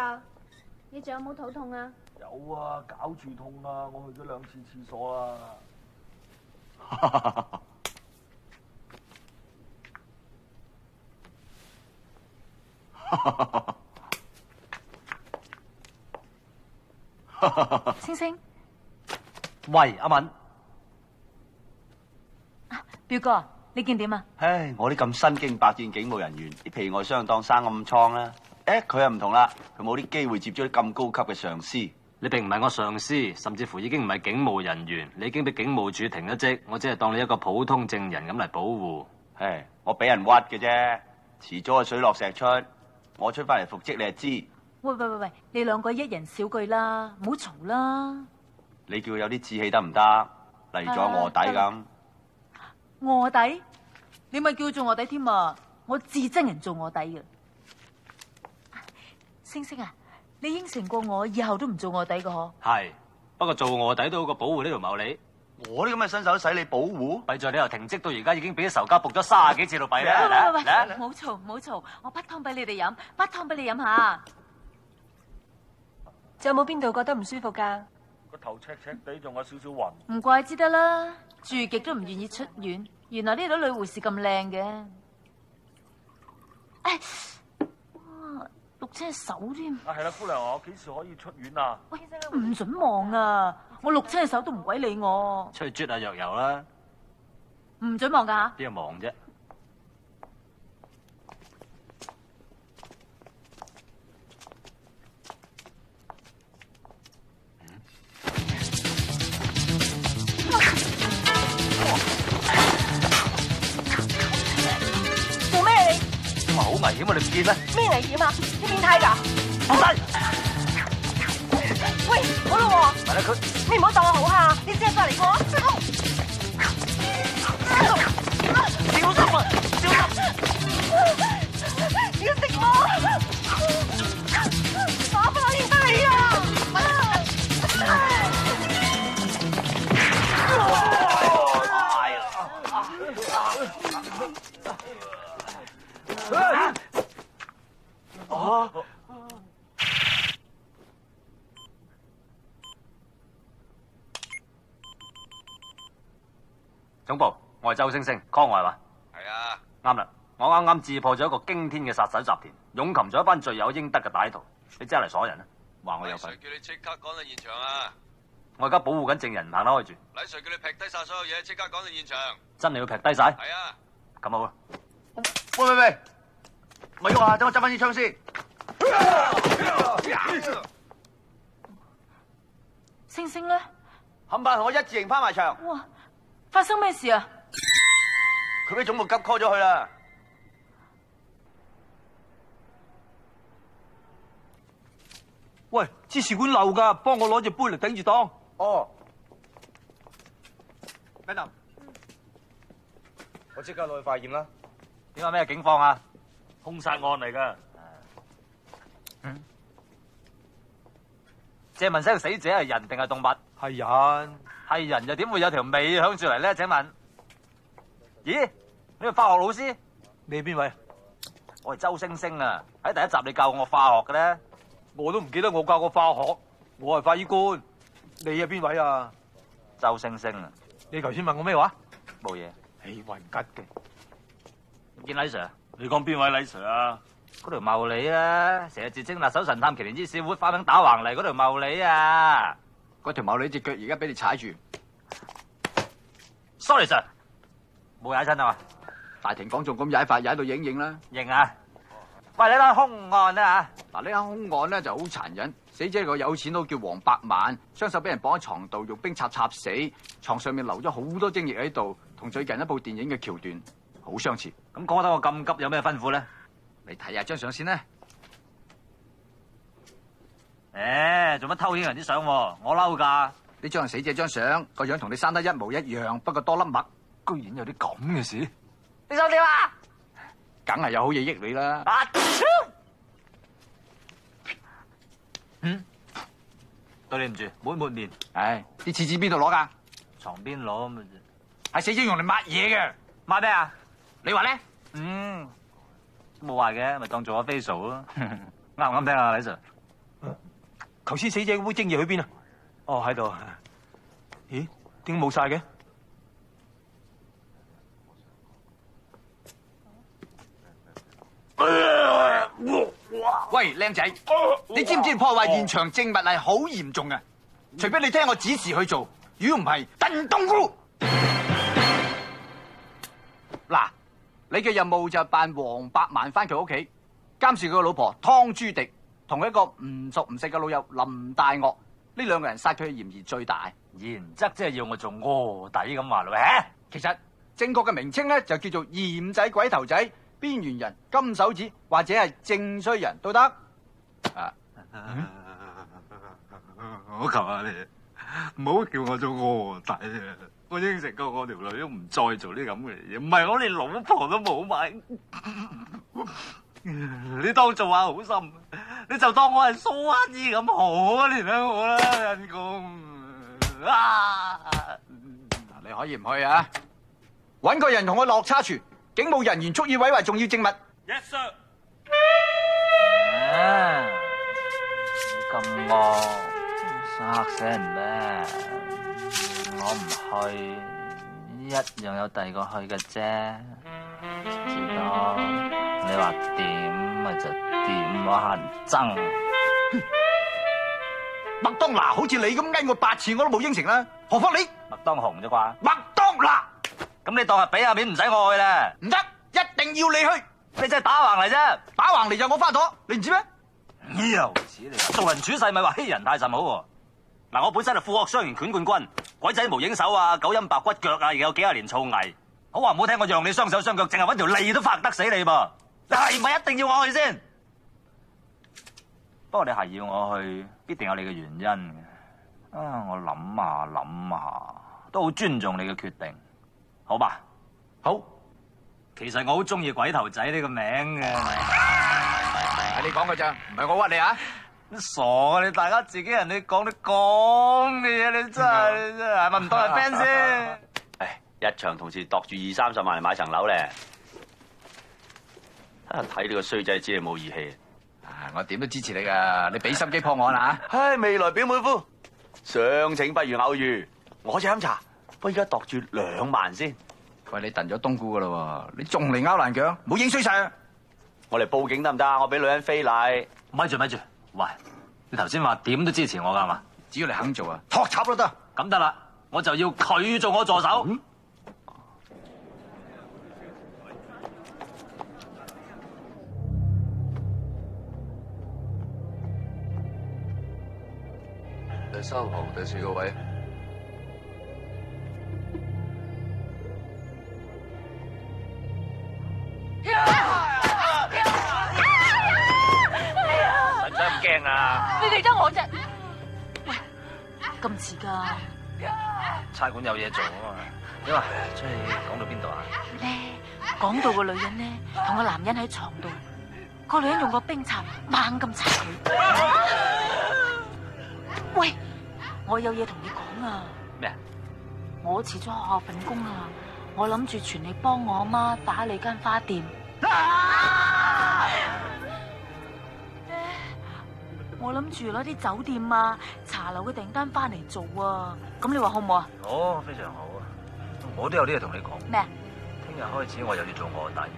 啊？你仲有冇肚痛啊？ 有啊，搞住痛啊！我去咗2次廁所啦。 星星， 喂，阿敏， 表哥，你見點啊？ 唉，我啲咁身經百戰警務人員，啲皮外傷當生暗瘡啦。佢又唔同啦，佢冇啲機會接觸啲咁高級嘅上司。 你並唔係我上司，甚至乎已經唔係警務人員，你已經俾警務處停咗職，我只係當你一個普通證人咁嚟保護。 唉，我俾人屈嘅啫，遲早係水落石出。我出翻嚟復職，你就知。 喂，你兩個一人少句啦，唔好嘈啦。 你叫佢有啲志氣得唔得？例如做臥底咁。 臥底？你咪叫佢做臥底添啊！我至憎人做臥底嘅。星星啊，你應承過我以後都唔做臥底嘅嗬？ 係，不過做臥底都好過保護呢條茂利。 我啲咁嘅身手都使你保護？ 弊在你由停職到而家已經俾啲仇家仆咗30幾次到弊啦。 喂，唔好嘈，唔好嘈，我滗湯俾你哋飲，滗湯俾你飲下。 仲有冇邊度覺得唔舒服㗎？ 個頭赤赤地，仲有少少暈。 唔怪之得啦，住極都唔願意出院。原來呢度女護士咁靚嘅。唉，哇，淥親隻手添。 啊，係啦，姑娘，我幾時可以出院啊？ 喂，唔准望啊！我淥親隻手都唔鬼理我。 出去啜下藥油啦。 唔准望㗎嚇。 邊個忙啫？ 做咩你？ 好危險啊！你唔見咩？ 咩危險啊？你變態㗎？ 放低！ 喂，好啦喎， 係啦，佢你唔好當我好蝦，你只係再嚟過。 小心啊！小心！ 你要食我？打翻我先得你啊！ 總部，我係周星星，康外話。 係啊， 啱啦，我啱啱自破咗一個驚天嘅殺手集團，勇擒咗一班罪有應得嘅歹徒。你即刻嚟鎖人啊！話我有份。 黎 Sir 叫你即刻趕到現場啊！ 我而家保護緊證人，唔行得開住。 黎 Sir 叫你劈低晒所有嘢，即刻趕到現場。 真係要劈低晒？ 係啊。 咁好啦。 喂，咪喐啊！等我執翻支槍先。 星星咧？ 冚唪唥同我一字形翻埋牆。 哇！發生咩事啊？ 佢俾總部急 call 咗佢啦。 喂，支試管漏㗎，幫我攞隻杯嚟頂住檔。 哦。 Madam，我即刻攞去化驗啦。 點解咩警方啊？ 兇殺案嚟㗎。 借問聲死者係人定係動物？ 係人。 係人又點會有條尾響住嚟咧？請問？咦？你係化學老師？ 你係邊位？ 我係周星星啊！喺第一集你教我化學嘅咧。 我都唔記得我教過化學。我係法醫官。你係邊位啊？ 周星星啊！ 你頭先問我咩話？ 冇嘢。 你混吉嘅。 見李 Sir？ 你講邊位李 Sir 啊？ 嗰條茂利啊，成日自稱辣手神探麒麟之小會花名打橫嚟嗰條茂利啊！ 嗰條茂利隻腳而家俾你踩住。 Sorry Sir，冇踩親啊嘛？ 大庭廣眾咁踩法，踩到影影啦。 認啊！喂，呢單兇案啊嗱，呢單兇案咧就好殘忍，死者個有錢佬叫黃百萬，雙手俾人綁喺床度，用冰插死，床上面留咗好多精液喺度，同最近一部電影嘅橋段好相似。 咁講得我咁急，有咩吩咐咧？ 你睇下張相先啦。 做乜偷影人啲相？我嬲噶！ 呢張係死者張相，個樣同你生得一模一樣，不過多粒墨。 居然有啲咁嘅事！ 你想點啊？ 梗係有好嘢益你啦。 對你唔住，滿面。 唉，啲廁紙邊度攞噶？ 床邊攞咪係死者用嚟抹嘢嘅。 抹咩啊？ 你話咧？ 冇壞嘅，咪當做我 facial 咯。啱唔啱聽啊，李 Sir？ 頭先死者嗰杯精液去邊啊？哦，喺度。咦？點解冇晒嘅？ 喂，靚仔，你知唔知破壞現場證物係好嚴重嘅？除非你聽我指示去做，如果唔係，燉冬菇。嗱，你嘅任務就係扮黃百萬翻佢屋企，監視佢個老婆湯朱迪同一個唔熟唔識嘅老友林大岳，呢兩個人殺佢嘅嫌疑最大。 然則即係要我做臥底咁話咯， 其實正確嘅名稱咧就叫做鹽仔、鬼頭仔、邊緣人、金手指或者係正衰人都得。啊， 我求下你，唔好叫我做臥底啊！我應承過我條女都唔再做呢咁嘅嘢，唔係我連老婆都冇埋。你當做下好心，你就當我係蘇乞兒咁可憐我啦，人工啊！ 你可以唔去啊？搵個人同我落差廚，警務人員蓄意毀壞重要證物。 Yes sir。 你咁惡，嚇死人咩？我唔去，一樣有第二個去嘅啫。知道你話點咪就點，我乞人憎。 麥當娜好似你咁嗌我8次我都冇應承啦，何況你麥當雄啫啩？ 麥當娜， 咁你當係俾下面唔使我去啦？ 唔得，一定要你去。 你真係打橫嚟啫， 打橫嚟就我花朵，你唔知咩？ 又似你做人處世咪話欺人太甚好喎。嗱，我本身係副學雙形拳冠軍，鬼仔無影手啊，九陰白骨腳啊，而有幾廿年造詣。好話唔好聽，我讓你雙手雙腳，淨係搵條脷都發得死你噃。你係咪一定要我去先？不過你係要我去，必定有你嘅原因嘅。我諗下，都好尊重你嘅決定，好吧？ 好， 其實我好中意鬼頭仔呢個名嘅。 係你講嘅咋，唔係我屈你啊！ 傻啊！你大家自己人，你講嘅嘢，你真係咪唔當係 friend 先？ 唉，一場同事度住20-30萬嚟買層樓咧，睇你個衰仔知你冇義氣。 我點都支持你噶，你俾心機破案啦嚇！ 唉，未來表妹夫，相請不如偶遇，我就飲茶，不過而家度住2萬先。 喂，你燉咗冬菇噶啦，你仲嚟拗爛腳，冇影衰晒啊！ 我嚟報警得唔得？我俾女人非禮。 咪住，喂，你頭先話點都支持我噶係嘛？ 只要你肯做啊，托插都得。 咁得啦，我就要佢做我助手。 第3行第4個位。 使唔使咁驚啊？ 你哋得我啫。喂，咁遲㗎？ 差館有嘢做啊嘛。點啊？即係講到邊度啊？ 咧，講到個女人咧，同個男人喺床度，個女人用個冰刷猛咁擦佢。喂，我有嘢同你講啊！ 咩啊？ 我辭咗學校份工啊，我諗住全力幫我阿媽打理間花店。我諗住攞啲酒店啊、茶樓嘅訂單翻嚟做啊，咁你話好唔好啊？ 好，非常好啊！我都有啲嘢同你講。 咩啊？ 聽日開始我又要做臥底。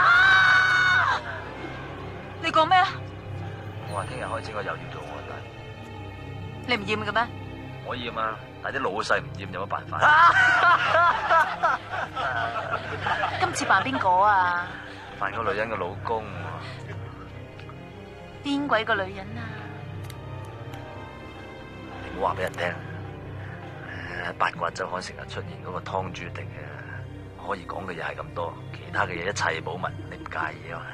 你講咩啊？ 我話聽日開始我又要做臥底。 你唔厭嘅咩？ 我厭啊，但係啲老細唔厭有乜辦法？ 今次扮邊個啊？ 扮個女人嘅老公。 邊鬼個女人啊？ 你唔好話俾人聽。八卦周刊成日出現嗰個湯朱迪嘅，可以講嘅嘢係咁多，其他嘅嘢一切保密，你唔介意啊嘛？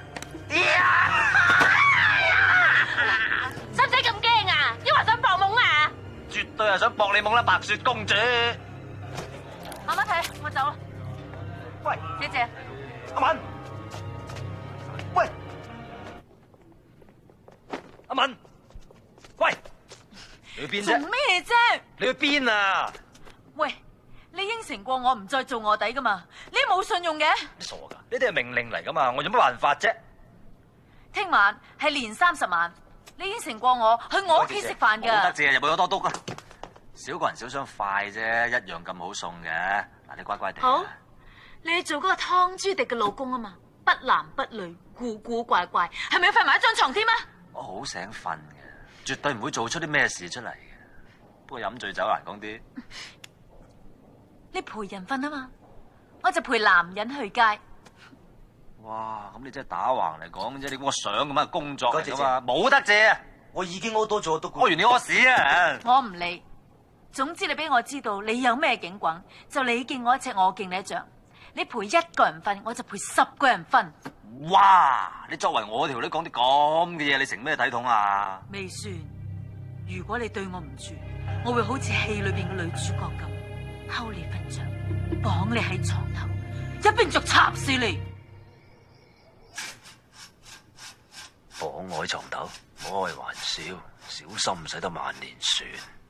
使唔使咁驚啊？抑或想搏懵啊？ 絕對係想搏你懵啦，白雪公主！ 慢慢睇，我走啦。 喂， 姐姐， 阿敏，喂，阿敏，喂，你去邊啫？ 做咩啫？ 你去邊啊？ 喂，你應承過我唔再做臥底噶嘛？你冇信用嘅。 你傻噶？呢啲係命令嚟噶嘛？我有乜辦法啫？ 聽晚係年30萬， 你應承過我去我屋企食飯冇得噶。 借，入去多篤啊！少個人少雙筷啫，一樣咁好送嘅。嗱，你乖乖地。 好，你係做嗰個湯朱迪嘅老公啊嘛，不男不女，古古怪怪，係咪要瞓埋一張床添啊？ 我好醒瞓嘅，絕對唔會做出啲咩事出嚟嘅。不過飲醉酒難講啲。 你陪人瞓啊嘛，我就陪男人去街。 哇！咁你真係打橫嚟講啫，你估我想咁啊工作嚟噶嘛，冇得借啊！ 我已經屙多咗，都屙完你屙屎啊！ 我唔理，總之你俾我知道你有咩警棍，就你敬我一尺，我敬你一丈。你陪一個人瞓，我就陪10個人瞓。 哇！你作為我條女講啲咁嘅嘢，你成咩體統啊？ 未算，如果你對我唔住，我會好似戲裏邊嘅女主角咁，偷你瞓着，綁你喺床頭，一邊就插死你。 綁我喺床頭，開玩笑，小心唔使得萬年船。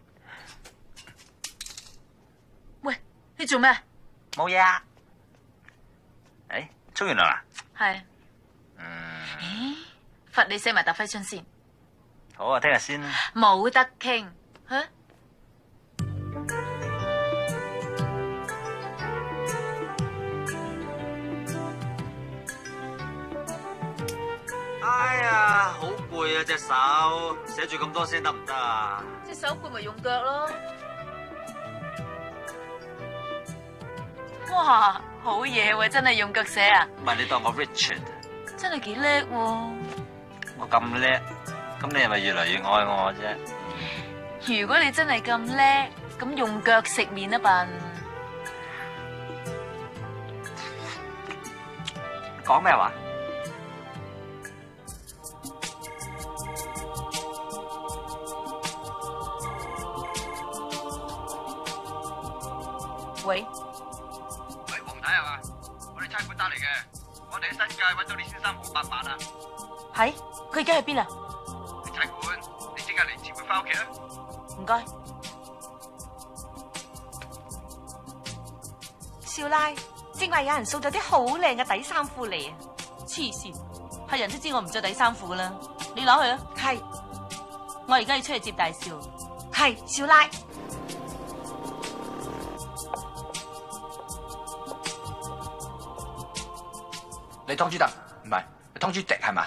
喂，你做咩？ 冇嘢啊。誒，沖完涼啦？ 係。咦？罰你寫埋答揮春先。 好啊，聽日先啦。 冇得傾，吓？ 哎呀，好攰啊隻手，寫住咁多先得唔得啊？ 隻手攰咪用腳咯。哇，好嘢喎，真係用腳寫啊！ 唔係你當我 Richard， 真係幾叻喎！ 我咁叻，咁你係咪越嚟越愛我啫？ 如果你真係咁叻，咁用腳食麵啊笨！ 講咩話？ 喂， 黃太係嘛？我哋差館打嚟嘅，我哋喺新界揾到李先生黃百萬啊！ 係，佢而家喺邊啊？ 你差館，你即刻嚟接佢翻屋企啦！ 唔該。 少奶，正話有人送咗啲好靚嘅底衫褲嚟啊！ 黐線，係人都知我唔着底衫褲噶啦，你攞去啊！ 係， 我而家要出去接大少。 係少奶。 你湯朱德唔係湯朱迪係嘛？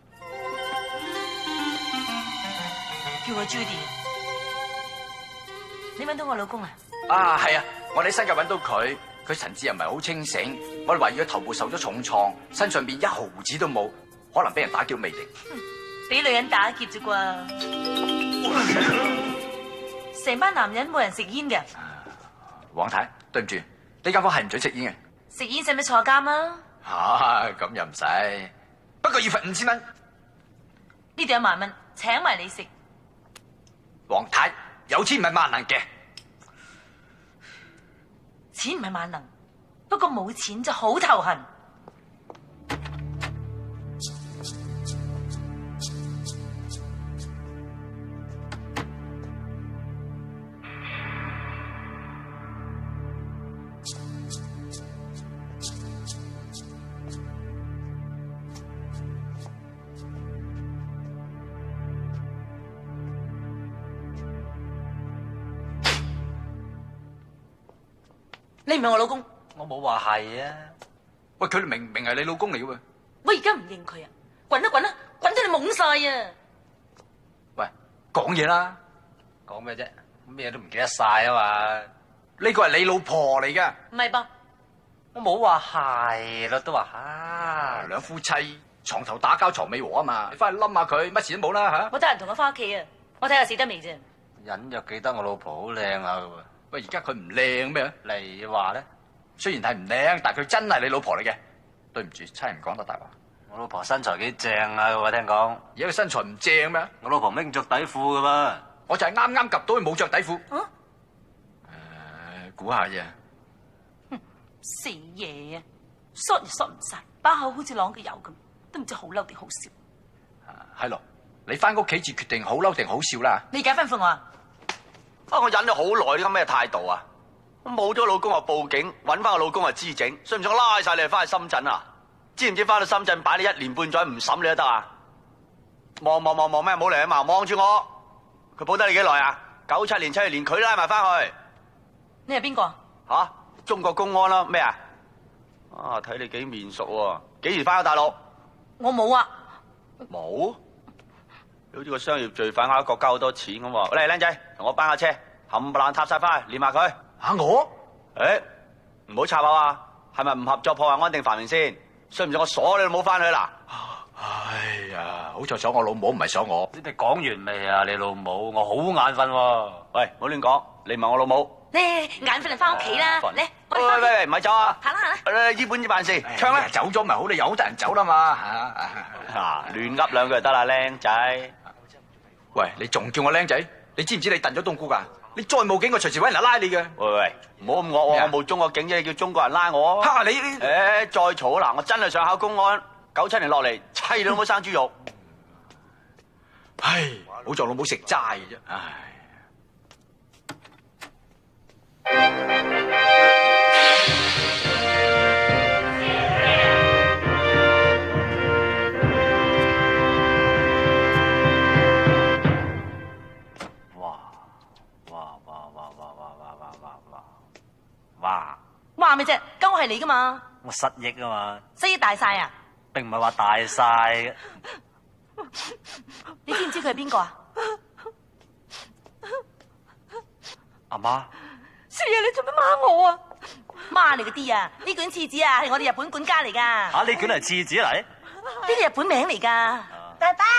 叫我 Judy。你揾到我老公啊？ 啊係啊，我哋喺新界揾到佢，佢神志又唔係好清醒，我哋懷疑佢頭部受咗重創，身上邊一毫子都冇，可能俾人打劫未定。 俾女人打劫啫啩？成班男人冇人食煙嘅。 黃太，對唔住，呢間房係唔准食煙嘅。 食煙使唔使坐監啊？ 咁又唔使，不過要罰5000蚊。 呢度1萬蚊，請埋你食。 黃太，有錢唔係萬能嘅。 錢唔係萬能，不過冇錢就好頭痕。你唔係我老公， 我冇話係啊。 喂，佢明明係你老公嚟嘅喎。 我而家唔認佢啊！滾啊滾啊，滾到你懵晒啊！ 喂，講嘢啦！ 講咩啫？咩都唔記得晒啊嘛！ 呢個係你老婆嚟噶。 唔係噃， 我冇話係咯，都話嚇。 兩夫妻床頭打交床尾和啊嘛！你翻去冧下佢，乜事都冇啦嚇。 我得閒同佢翻屋企啊！我睇下死得未啫。 隱約記得我老婆好靚下嘅喎。 喂，而家佢唔靚咩？ 你話咧？ 雖然係唔靚，但係佢真係你老婆嚟嘅。對唔住，差人講得大話。 我老婆身材幾正啊！我聽講。 而家佢身材唔正咩？ 我老婆拎着底褲噶嘛。 我就係啱啱及到佢冇着底褲。 啊？ 估下啫。 死嘢啊！縮又縮唔晒，把口好似啷嘅油咁，都唔知好嬲定好笑。 係咯，你翻屋企至決定好嬲定好笑啦。 你而家吩咐我啊！ 我忍咗好耐，呢個咩態度啊？冇咗老公就報警，揾翻個老公就知整，信唔信我拉晒你翻去深圳啊？知唔知翻到深圳擺你1年半載唔審你都得啊？ 望咩？冇嚟啊嘛！望住我，佢保得你幾耐啊？97年7月連佢都拉埋翻去。 你係邊個？ 吓？中國公安啦？咩啊？啊，睇你幾面熟喎！幾時翻咗大陸？ 我冇啊。 冇？你好似個商業罪犯呃國家好多錢咁喎！嚟，靚仔，同我搬下車，冚唪唥踏晒翻去，連埋佢。 嚇我？ 誒，唔好插口啊！係咪唔合作破壞安定繁榮先？信唔信我鎖你都冇翻去啦？ 哎呀，好在鎖我老母，唔係鎖我。 你哋講完未啊？你老母，我好眼瞓喎。 喂，唔好亂講，你唔係我老母。 咧眼瞓就翻屋企啦。嚟，我哋翻屋企。 喂，唔係走啊！ 行啦行啦。 依本依辦事，唱啦。 走咗咪好，你由得人走啦嘛。 嗱，亂噏兩句就得啦，靚仔。 喂，你仲叫我僆仔？你知唔知你燉咗冬菇㗎？你再冇警，我隨時揾人拉你嘅。 喂，唔好咁惡喎，我冇中國警啫，你叫中國人拉我。 嚇你！ 誒，再嘈啦！我真係想考公安，97年落嚟，砌你老母生豬肉。 唉，好在老母食齋嘅啫。唉。 話咩啫？鳩係你噶嘛？ 我失憶啊嘛， 失憶大晒啊！ 並唔係話大晒嘅。 你知唔知佢係邊個啊？ 阿媽， 少爺，你做咩罵我啊？罵你嗰啲啊！呢卷廁紙啊，係我哋日本管家嚟噶。 啊，呢卷係廁紙嚟？ 呢啲日本名嚟噶。 爸爸，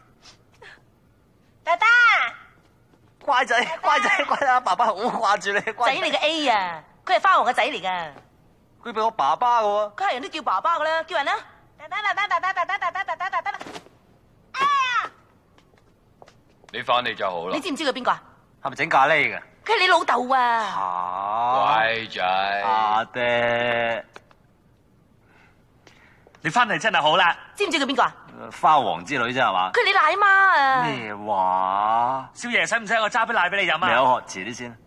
爸爸， 乖仔，乖仔，乖仔，爸爸好掛住你。 仔嚟嘅 A 啊！佢係花王嘅仔嚟噶， 佢俾我爸爸嘅喎。 佢係人都叫爸爸噶啦，叫人啦。 爸爸，爸爸，爸爸，爸爸，爸爸，爸爸，爸爸。哎呀！ 你翻嚟就好啦你。知唔知佢邊個啊？ 係咪整咖喱嘅？ 佢係你老豆啊！ 乖仔， 阿爹，你翻嚟真係好啦。 知唔知佢邊個啊？ 花王之女啫係嘛？ 佢係你奶媽啊！ 咩話？少爺使唔使我揸杯奶俾你飲啊？你有學遲啲先。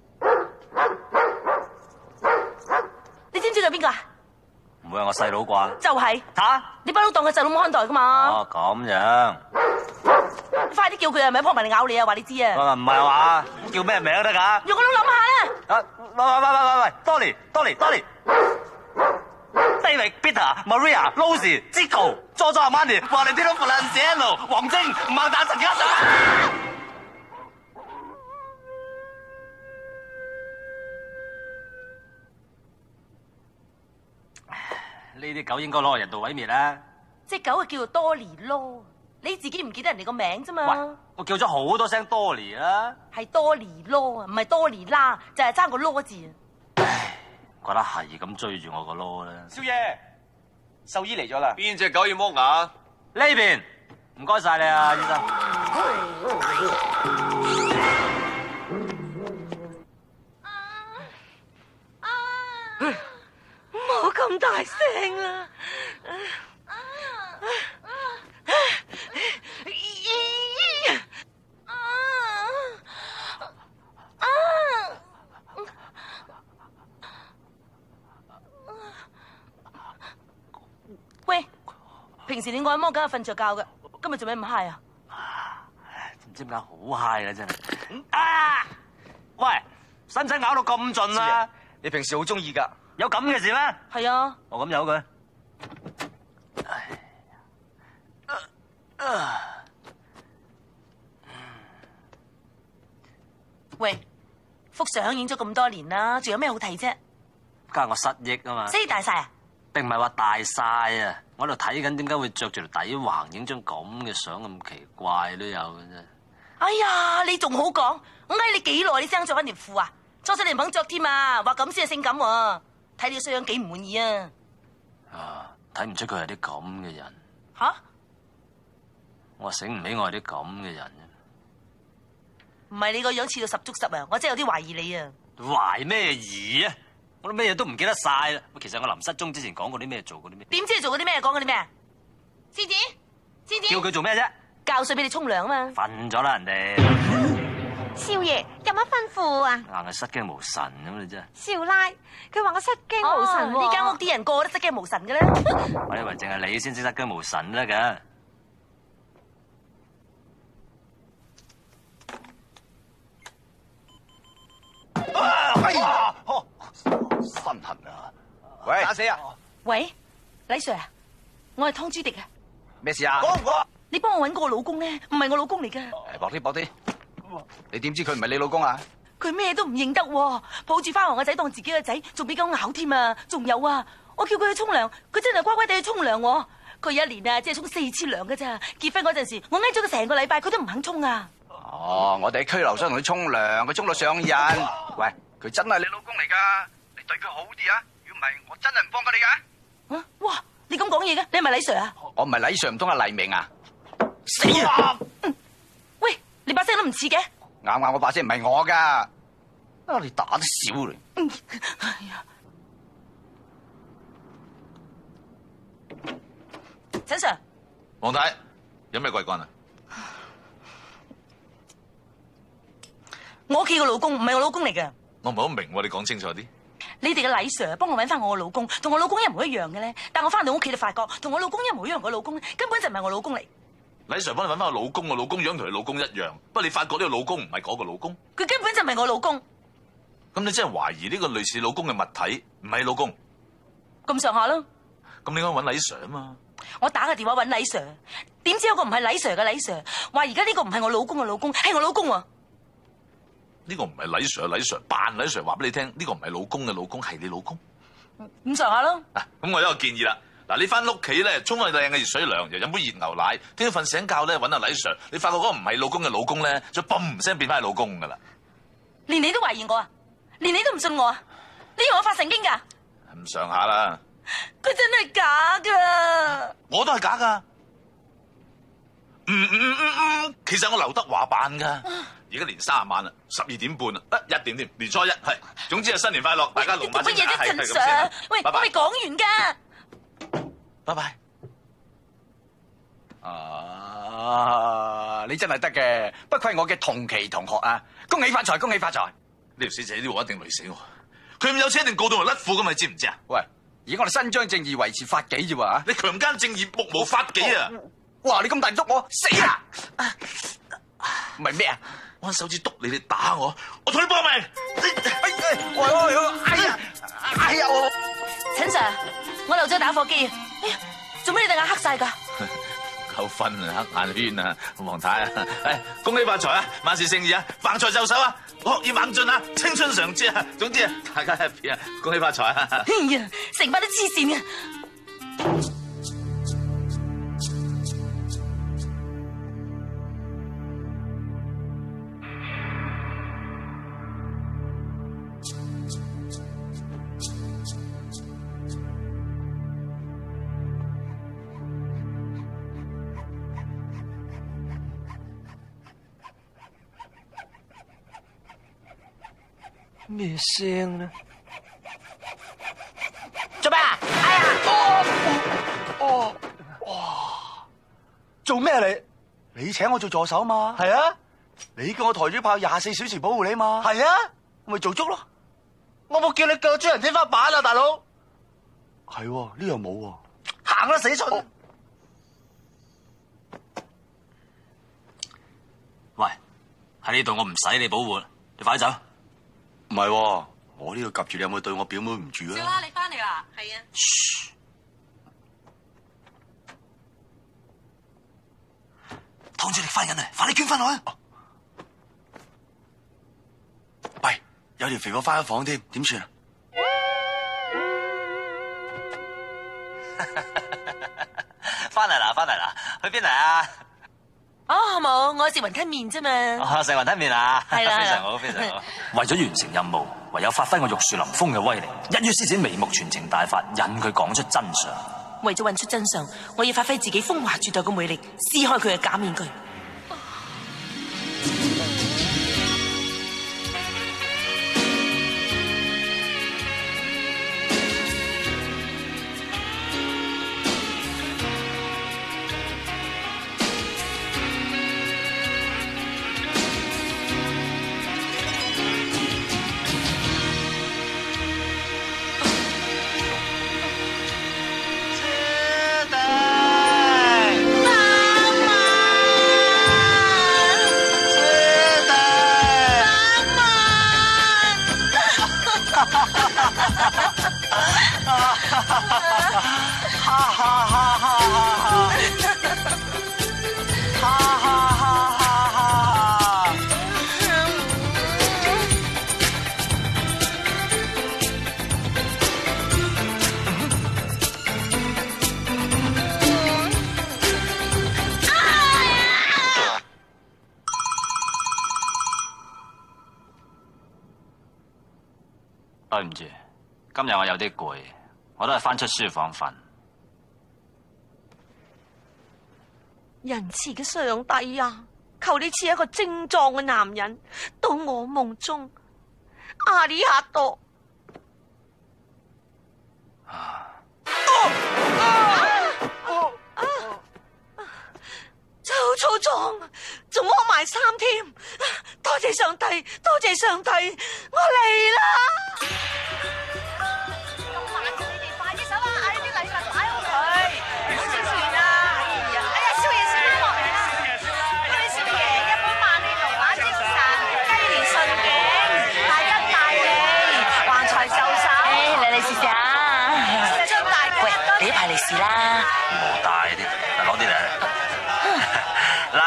你知唔知佢邊個啊？ 唔會係我細佬啩？ 就係吓？ 你不嬲當佢細佬咁看待噶嘛？ 哦，咁樣。 你快啲叫佢啊，咪撲埋嚟咬你啊！話你知啊！ 唔係話叫咩名都得㗎？ 用個腦諗下啦！ 喂，Dolly David Peter Maria Rosie Zico Giorgio Armani Valentino Feliciano 黃晶孟達陳家上。呢啲狗應該攞嚟人道毀滅啦。 隻狗係叫做多尼咯，你自己唔記得人哋個名啫嘛？ 喂，我叫咗好多聲多尼啦。 係多尼咯，唔係多尼啦，就係爭個咯字。 唉，覺得係咁追住我個咯啦。 少爺，獸醫嚟咗啦。 邊隻狗要剝牙？ 呢邊，唔該晒你啊，醫生。 唔好咁大聲啊！喂，平時你按摩梗係瞓着覺嘅，今日做咩咁 high 啊？ 唔知點解好 high 啊真係。啊！喂，使唔使咬到咁盡啊？ 你平時好中意㗎。 有咁嘅事咩？ 係啊。 我咁由佢。 喂，幅相影咗咁多年啦，仲有咩好睇啫？ 梗係我失憶啊嘛。 失憶大晒啊？ 並唔係話大晒啊！我喺度睇緊，點解會着住條底橫影張咁嘅相咁奇怪都有嘅啫。 哎呀，你仲好講，我嗌你幾耐你先肯着翻條褲啊？初初你唔肯着添啊，話咁先係性感喎。睇你個衰樣幾唔滿意啊？ 啊，睇唔出佢係啲咁嘅人。 吓？ 我醒唔起我係啲咁嘅人啫。 唔係你個樣似到十足十啊！我真係有啲懷疑你啊！ 懷咩疑啊？我都咩嘢都唔記得晒啦。其實我臨失蹤之前講過啲咩，做過啲咩？ 點知你做過啲咩？講過啲咩？獅子，獅子， 叫佢做咩啫？ 教水俾你沖涼啊嘛！ 瞓咗啦人哋。 少爺有乜吩咐啊？ 硬係失驚無神咁你真係。 少奶，佢話我失驚無神喎。 呢間屋啲人個個都失驚無神嘅啦。 我以為淨係你先識失驚無神得㗎。 身痕啊！喂，打死啊！ 喂，李 Sir 啊，我係湯朱迪啊。 咩事啊？ 講唔講？你幫我搵個我老公咧，唔係我老公嚟噶。 薄啲，薄啲。你點知佢唔係你老公啊？ 佢咩都唔認得，抱住花王個仔當自己個仔，仲俾狗咬添啊！仲有啊，我叫佢去沖涼，佢真係乖乖地去沖涼。佢一年啊，只係沖4次涼噶咋。結婚嗰陣時，我嗌咗佢成個禮拜，佢都唔肯沖啊。 哦，我哋喺拘留所同佢沖涼，佢沖到上癮。喂，佢真係你老公嚟噶，你對佢好啲啊！如果唔係，我真係唔放過你噶。 哇，你咁講嘢嘅，你係咪李 Sir 啊？ 我唔係李 Sir，唔通係黎明啊？死啊！ 喂，你把聲都唔似嘅。 啱，我把聲唔係我噶。啊，你打得少嚟。 哎呀，陳 Sir， 王太，有咩貴幹啊？ 我屋企個老公唔係我老公嚟嘅。 我唔係好明喎，你講清楚啲。 你哋嘅李 Sir 幫我搵翻我個老公，同我老公一模一樣嘅咧。但我翻到屋企就發覺，同我老公一模一樣嘅老公咧，根本就唔係我老公嚟。 李 Sir 幫你搵翻個老公，我老公樣同你老公一樣，不過你發覺呢個老公唔係嗰個老公。 佢根本就唔係我老公。 咁你真係懷疑呢個類似老公嘅物體唔係老公？ 咁上下咯。 咁你應該搵李 Sir 啊嘛。 我打個電話搵李 Sir，點知有個唔係李 Sir 嘅李 Sir，話而家呢個唔係我老公嘅老公，係我老公喎。 呢個唔係李 Sir，李 Sir 扮李 Sir 話俾你聽，呢個唔係老公嘅老公，係你老公。 咁上下咯。 咁我有一個建議啦，嗱，你翻屋企咧沖個靚嘅熱水涼，又飲杯熱牛奶，聽到瞓醒覺咧搵阿李 Sir，你發覺嗰個唔係老公嘅老公咧，就嘣聲變翻係老公噶啦。 連你都懷疑我啊？連你都唔信我啊？你以為我發神經噶？ 咁上下啦。 佢真係假噶？ 我都係假噶。其實我劉德華扮噶。而家年30晚啦，12點半啦，1點添，年初1係。總之係新年快樂，大家龍馬精神。 做乜嘢啫，陳 Sir？喂，我未講完噶。 拜拜。 啊，你真係得嘅，不愧我嘅同期同學啊！恭喜發財，恭喜發財！ 呢條死仔呢鑊一定累死我。佢咁有錢，一定告到我甩褲咁，你知唔知啊？ 喂，而家我哋伸張正義，維持法紀啫喎。 你強姦正義，目無法紀啊！ 哇，你咁大力督我，死啦！唔係咩啊？ 我手指督你，你打我，我同你搏命！ 哎呀！ 陳 Sir，我漏咗打火機啊！哎呀，做咩你對眼黑晒噶？ 夠瞓啊，黑眼圈啊，黃太啊！恭喜發財啊，萬事勝意啊，橫財就手啊，學業猛進啊，青春常駐啊！總之啊，大家 happy 啊，恭喜發財啊！ 哎呀，成班都黐線啊！ 咩聲呢？ 做咩啊？哎呀！ 做咩你請我做助手嘛？係啊。你叫我抬住炮24小時保護你嘛？係啊。我咪做足咯。我冇叫你救主人天花板啊，大佬。係呢樣冇喎。行啦，死蠢！ 喂，喺呢度我唔使你保護，你快走。 唔係，我呢度夾住你有冇對我表妹唔住啊？ 少啦，你翻嚟啦。係啊。 噓。湯朱迪翻緊嚟，快啲捐翻去。 喂，有條肥婆翻咗房添，點算啊？ 翻嚟啦，翻嚟啦，去邊嚟啊？ 哦，冇，我食雲吞麵啫嘛。 食雲吞麵啊？ 係啦， 非常好，非常好。為咗完成任務，唯有發揮我玉樹臨風嘅威力，一於施展眉目傳情大法，引佢講出真相。 為咗揾出真相，我要發揮自己風華絕代嘅魅力，撕開佢嘅假面具。 今日我有啲攰，我都係翻出書房瞓。 仁慈嘅上帝啊，求你賜一個精壯嘅男人到我夢中。阿里亞多。周粗壯，仲屙埋衫添，多謝上帝，多謝上帝，我嚟啦！咁慢嘅你哋快啲手啊，嗌啲禮物擺好佢，唔好先算啦！哎呀，少爺先翻落嚟啦！各位少爺，一本萬利龍馬精神，雞年順景，大吉大利，橫財就手。嚟嚟試試啊！張大哥，喂，俾排利是啦！ 冇大啲，攞啲嚟。嚟，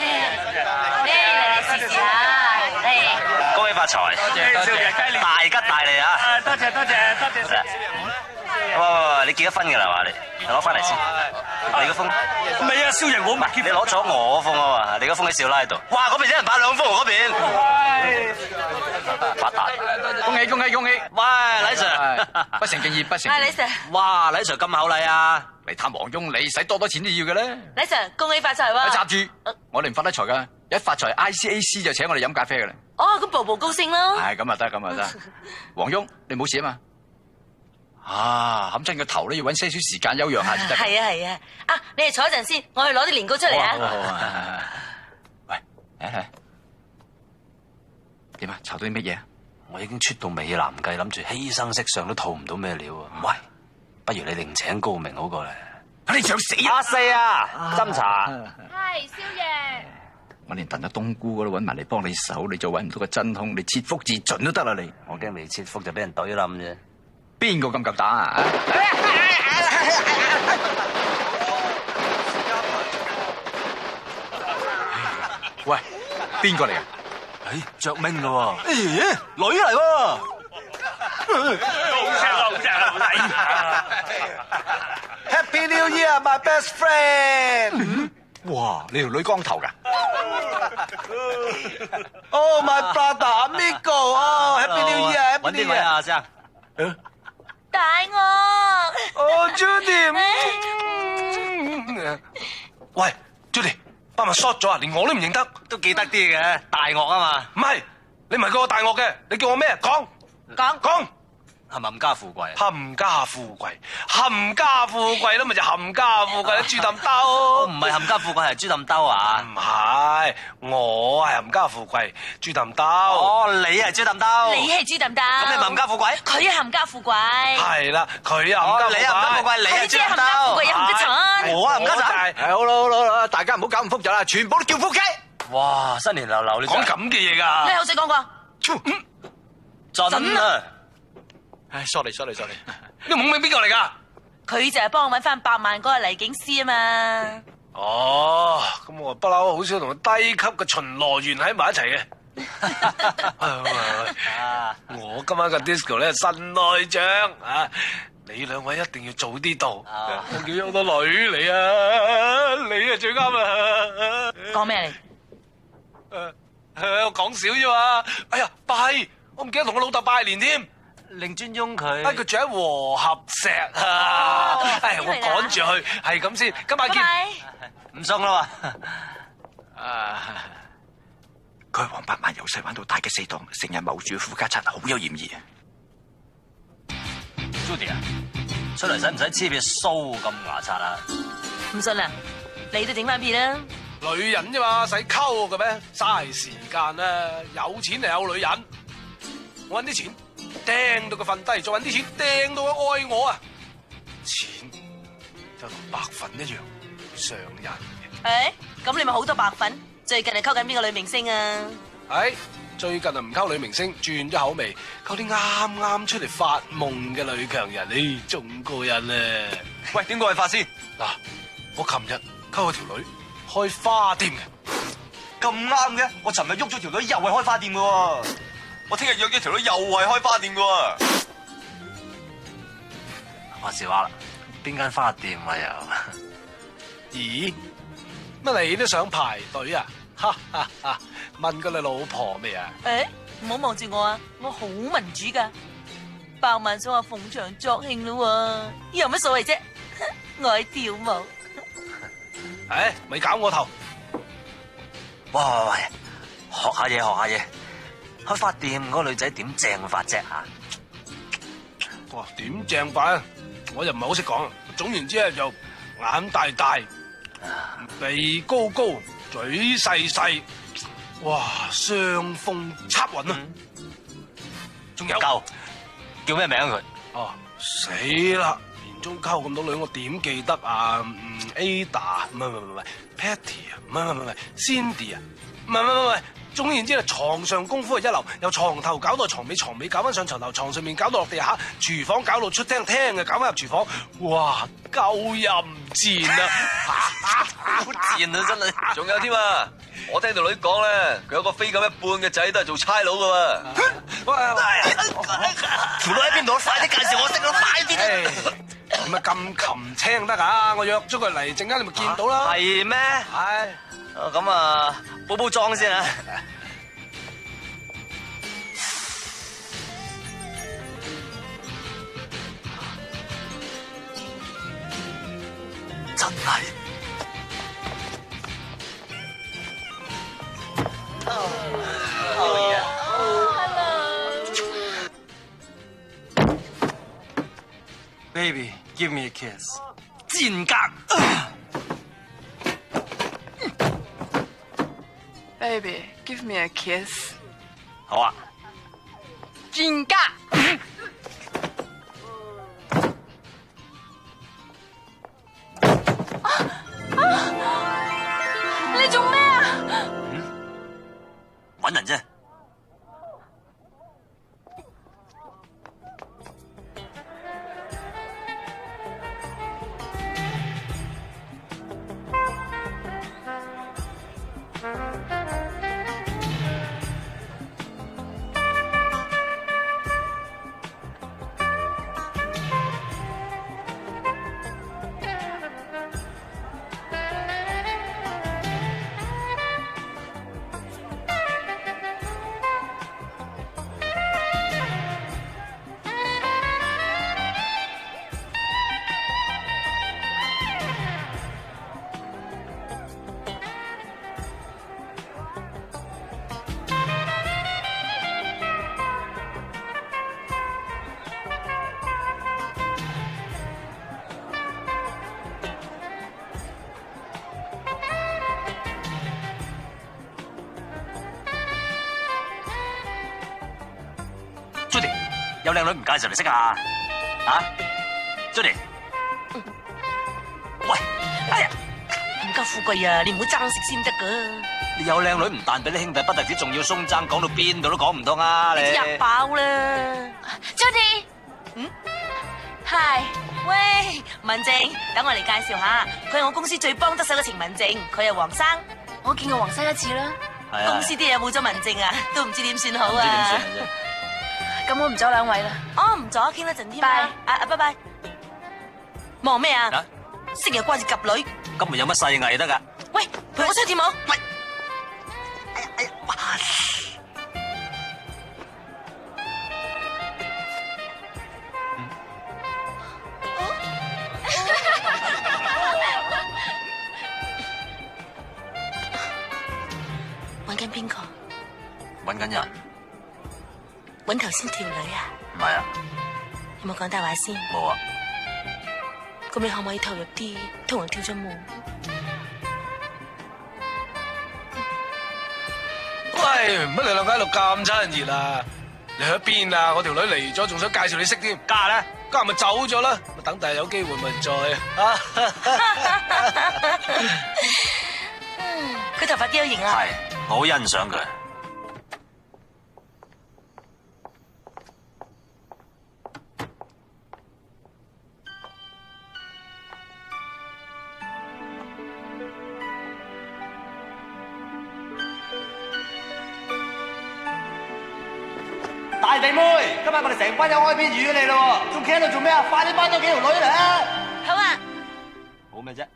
試試下，恭喜發財，大吉大利啊！多謝。喂，你結咗婚㗎啦嘛？你攞翻嚟先，你個封未啊？少爺我唔係，你攞咗我個封啊嘛？你個封喺少拉度。哇，嗰邊有人擺兩封嗰邊。發達， 恭喜！ 喂，禮 Sir， 不成敬意。 係禮 Sir。 哇，禮 Sir 咁厚禮啊！ 嚟探黃庸，你使多錢都要嘅咧。 禮 Sir， 恭喜發財喎！ 閘住，我哋唔發得財噶，一發財 ICAC 就請我哋飲咖啡嘅啦。 哦，咁步步高升咯。 係咁啊得。黃庸，你冇事啊嘛？冚親個頭咧，要搵些少時間休養下先得。 係啊！你哋坐一陣先，我去攞啲年糕出嚟啊！ 好。喂，點啊？炒到啲乜嘢？ 我已經出到美男計，諗住犧牲色相都套唔到咩料啊！喂，不如你另請高明好過嚟。 你想死啊！ 阿四啊，斟茶。 係，少爺。 我連燉咗冬菇都搵埋嚟幫你手，你就搵唔到個真兇，你切腹自盡都得啦你。 我驚未切腹就俾人懟冧啫。 邊個咁夠膽啊？喂，邊個嚟啊？ 着明咯喎， 女嚟喎。 好正。 Happy New Year, my best friend。 哇，你條女光頭㗎 Oh my brother, amigo， Happy New Year， 揾啲位啊，阿生。 大我。 哦 ，Judy。喂 ，Judy，把咪 short 咗啊？連我都唔認得， 都記得啲嘅，大樂啊嘛。 唔係，你唔係叫我大樂嘅，你叫我咩？講。 係咪冚家富貴？ 冚家富貴咯，咪就冚家富貴，豬氹兜。 唔係冚家富貴，係豬氹兜啊？ 唔係，我係冚家富貴，豬氹兜。 哦，你係豬氹兜。 你係豬氹兜。 咁你咪冚家富貴？ 佢係冚家富貴。 係啦，佢啊冚家富貴。 你係冚家富貴，你係豬氹兜。 佢係冚家鏟。 我係冚家鏟。 好啦，大家唔好搞咁複雜啦，全部都叫腹肌。 哇，新年流流你講咁嘅嘢㗎。 你口水講過。 準啊！ 唉 ，sorry， 你懵明邊個嚟㗎？ 佢就係幫我搵翻100萬嗰個黎景師啊嘛。 哦，咁我不嬲好少同低級嘅巡邏員喺埋一齊嘅。我今晚嘅 disco 咧新內張啊！你兩位一定要早啲到，我叫咗好多女嚟啊！你啊最啱啊！ 講咩嚟？ 我講少啫嘛。哎呀，拜！我唔記得同我老豆拜年添。 令尊翁佢， 佢住喺和合石啊！我趕住去，係咁先，今晚見。 唔送啦喎。佢係黃百萬由細玩到大嘅死黨，成日謀住富家賊，好有嫌疑啊 ！Judy 啊，出嚟使唔使黐片鬚咁牙刷啊？ 唔信啊，你都整翻片啦。 女人啫嘛，使溝嘅咩？嘥時間啊！有錢就有女人，我揾啲錢。掟到佢瞓低，再揾啲錢掟到佢愛我啊！錢就同白粉一樣上癮嘅。 咁你咪好多白粉？最近係溝緊邊個女明星啊？ 最近啊唔溝女明星，轉咗口味，溝啲啱啱出嚟發夢嘅女強人，仲過癮啊！喂，點過去發先？嗱，我琴日溝咗條女開花店嘅，咁啱嘅，我尋日喐咗條女又係開花店嘅喎。我聽日約咗條女又係開花店嘅喎。 話時話啦，邊間花店啊又？ 咦？乜你都想排隊啊？問過你老婆未啊？ 唔好望住我啊！我好民主噶。 百萬想話逢場作興咯喎，有乜所謂啫？我愛跳舞。 唉，咪搞我頭！ 喂，學下嘢。開花店嗰個女仔點正法啫嚇？ 哇，點正法啊？我又唔係好識講。總言之咧，就眼大大，鼻高高，嘴細細，哇，雙峰插雲啊！仲有夠叫咩名佢？ 哦，死啦！年中溝咁多女，我點記得啊？Ada 唔係 Patty 啊，唔係 Cindy 啊，唔係。總言之咧，床上功夫係一流，由床頭搞到床尾，床尾搞翻上床頭，床上面搞到落地下，廚房搞到出廳，廳嘅搞翻入廚房，哇，夠淫賤啊！ 好賤啊，真係！ 仲有添啊！我聽條女講咧，佢有個飛咁一半嘅仔都係做差佬噶喎。 條女喺邊度？快啲介紹我識啦！快啲！ 點解咁擒青得㗎？我約咗佢嚟，陣間你咪見到啦。 係咩？ 係。 咁啊，補妝先啊！真係。 Baby, give me a kiss。 賤格。 Baby, give me a kiss。 好啊。 賤格。你做咩啊？ 搵人啫。Judy， 有靚女唔介紹你識啊？啊 ，Judy， 喂，哎呀， 唔夠富貴啊！你唔好爭食先得噶。 你有靚女唔但俾你兄弟不特止，仲要鬆爭，講到邊度都講唔通啊！你入飽啦 ，Judy， Hi， 喂，文靜，等我嚟介紹下，佢係我公司最幫得手嘅程文靜，佢係黃生， 我見過黃生一次啦。 公司啲嘢冇咗文靜啊，都唔知點算好啊！ 唔知點算啫。 咁我唔阻兩位啦。 哦，唔阻，傾得陣添啦。拜拜。忙咩啊？成日掛住及女。 咁咪有乜細藝得噶？ 喂，陪我出去跳舞。喂， 哎呀，哇！ 揾緊邊個？ 揾緊人。 揾頭先條女啊？ 唔係啊。 有冇講大話先？ 冇啊。 咁你可唔可以投入啲，同人跳咗舞？ 喂，乜你兩個喺度咁差人熱啊？你去咗邊啊？我條女嚟咗，仲想介紹你識添。 家咧？ 家咪走咗啦。等第日有機會咪再啊。 佢頭髮幾有型啊？ 係，我好欣賞佢。 大地妹，今日我哋成班友開篇預你咯，仲企喺度做咩啊？快啲班多幾條女嚟啊！ 好啊。 好咩啫？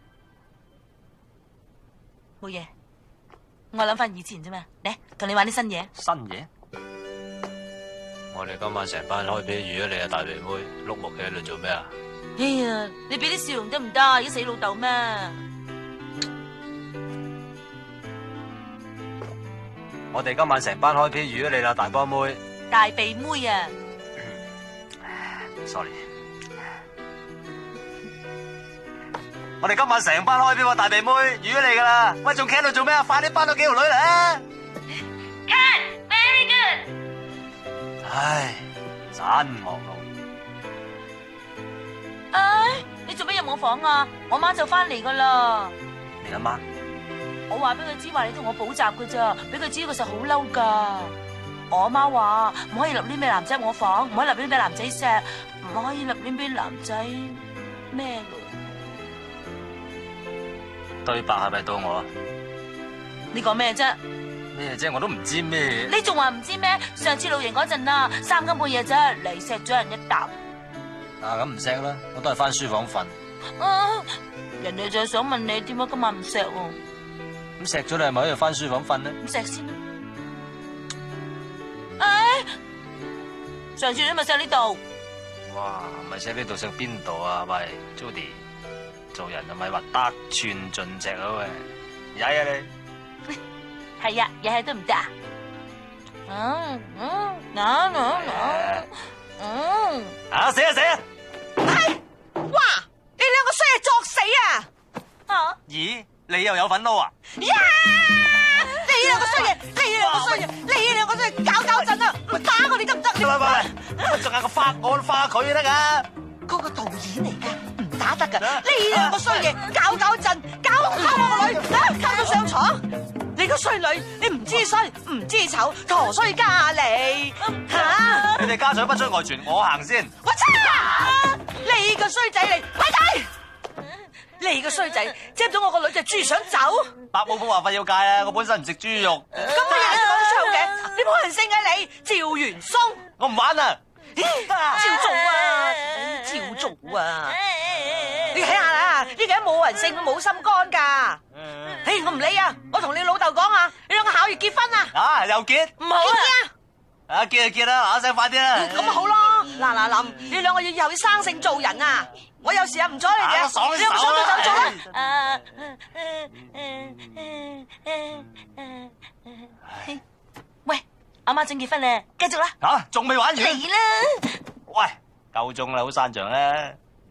冇嘢，我諗翻以前啫嘛。嚟，同你玩啲新嘢。 新嘢？ 我哋今晚成班開啤，預咗你啊大肥妹，碌木企喺度做咩啊？ 哎呀，你俾啲笑容得唔得？而家死老豆咩？ 我哋今晚成班開啤，預咗你啦大波妹。 大鼻妹啊 ！sorry。我哋今晚成班開啤喎，大鼻妹預咗你噶啦。喂，仲企喺度做咩啊？快啲翻到幾條女嚟啊 ！Cut，very good。 唉，真忙碌。 唉，你做咩入我房啊？我媽就翻嚟噶啦。 你阿媽？ 我話俾佢知話你同我補習噶咋，俾佢知佢實好嬲噶。我阿媽話唔可以立亂俾男仔入我房，唔可以立亂俾男仔錫，唔可以立亂俾男仔咩噶。 對白係咪到我啊？ 你講咩啫？ 咩啫？我都唔知咩。 你仲話唔知咩？上次露營嗰陣啊，3更半夜啫，嚟錫咗人一啖。 啊，咁唔錫啦，我都係翻書房瞓。 人哋就係想問你點解今晚唔錫喎？ 咁錫咗你係咪喺度翻書房瞓呢？ 咁錫先啦。唉，上次你咪錫呢度。 哇，唔係錫呢度，錫邊度啊？喂 ，Judy， 做人係咪話得寸進尺啊？喂，曳啊你！ 係啊，曳係都唔得啊！ 死啊死啊！ 係，哇！你兩個衰嘢作死啊！ 啊？ 咦，你又有份撈啊？ 呀！你兩個衰嘢，你兩個衰嘢，你兩個衰嘢，搞震啊！唔打我哋得唔得？ 喂，仲有個花我花佢得噶？ 嗰個導演嚟噶，唔打得噶。你兩個衰嘢，搞震，搞我個女，搞到上床。你個衰女，你唔知衰唔知醜，陀衰家嚟吓！ 你哋家長不出外傳，我行先。 我差！你個衰仔嚟，快睇！你個衰仔接咗我個女隻豬想走。 伯母冇話費要戒啊，我本身唔食豬肉。 咁乜嘢都講得出嘅，你冇人性嘅你，趙元松。 我唔玩啊！ 照做啊，照做啊！你睇下啦，呢個人冇人性，冇心肝噶。嘿，我唔理啊，我同你老豆講啊，你兩個考月結婚啊！ 啊，又結？ 唔好啊！ 啊，結就結啦，嗱聲快啲啦！ 咁咪好咯，嗱林，你兩個以後要生性做人啊！我有時啊唔阻你嘅，你唔想就走啦。 喂，阿媽正結婚咧，繼續啦。 吓，仲未玩完？ 嚟啦！ 喂，夠鐘啦，好散場啦。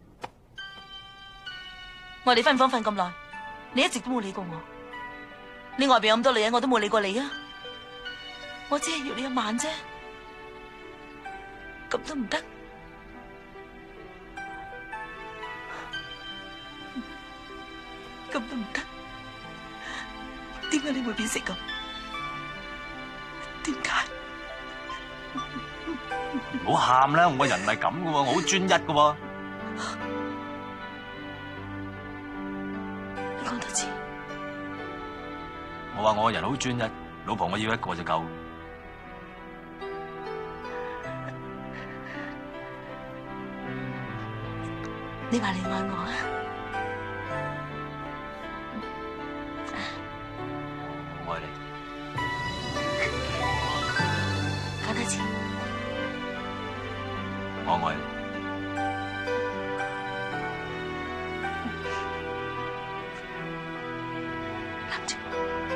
我哋分房瞓咁耐，你一直都冇理過我。你外邊有咁多女人，我都冇理過你啊！我只係要你一晚啫，咁都唔得？咁都唔得？點解你會變成咁？點解？ 唔好喊啦，我個人唔係咁噶喎，我好專一噶喎。 你講多次。 我話我個人好專一，老婆我要一個就夠。 你話你愛我啊？ 我愛你。 講多次。 我愛你。 攬住我。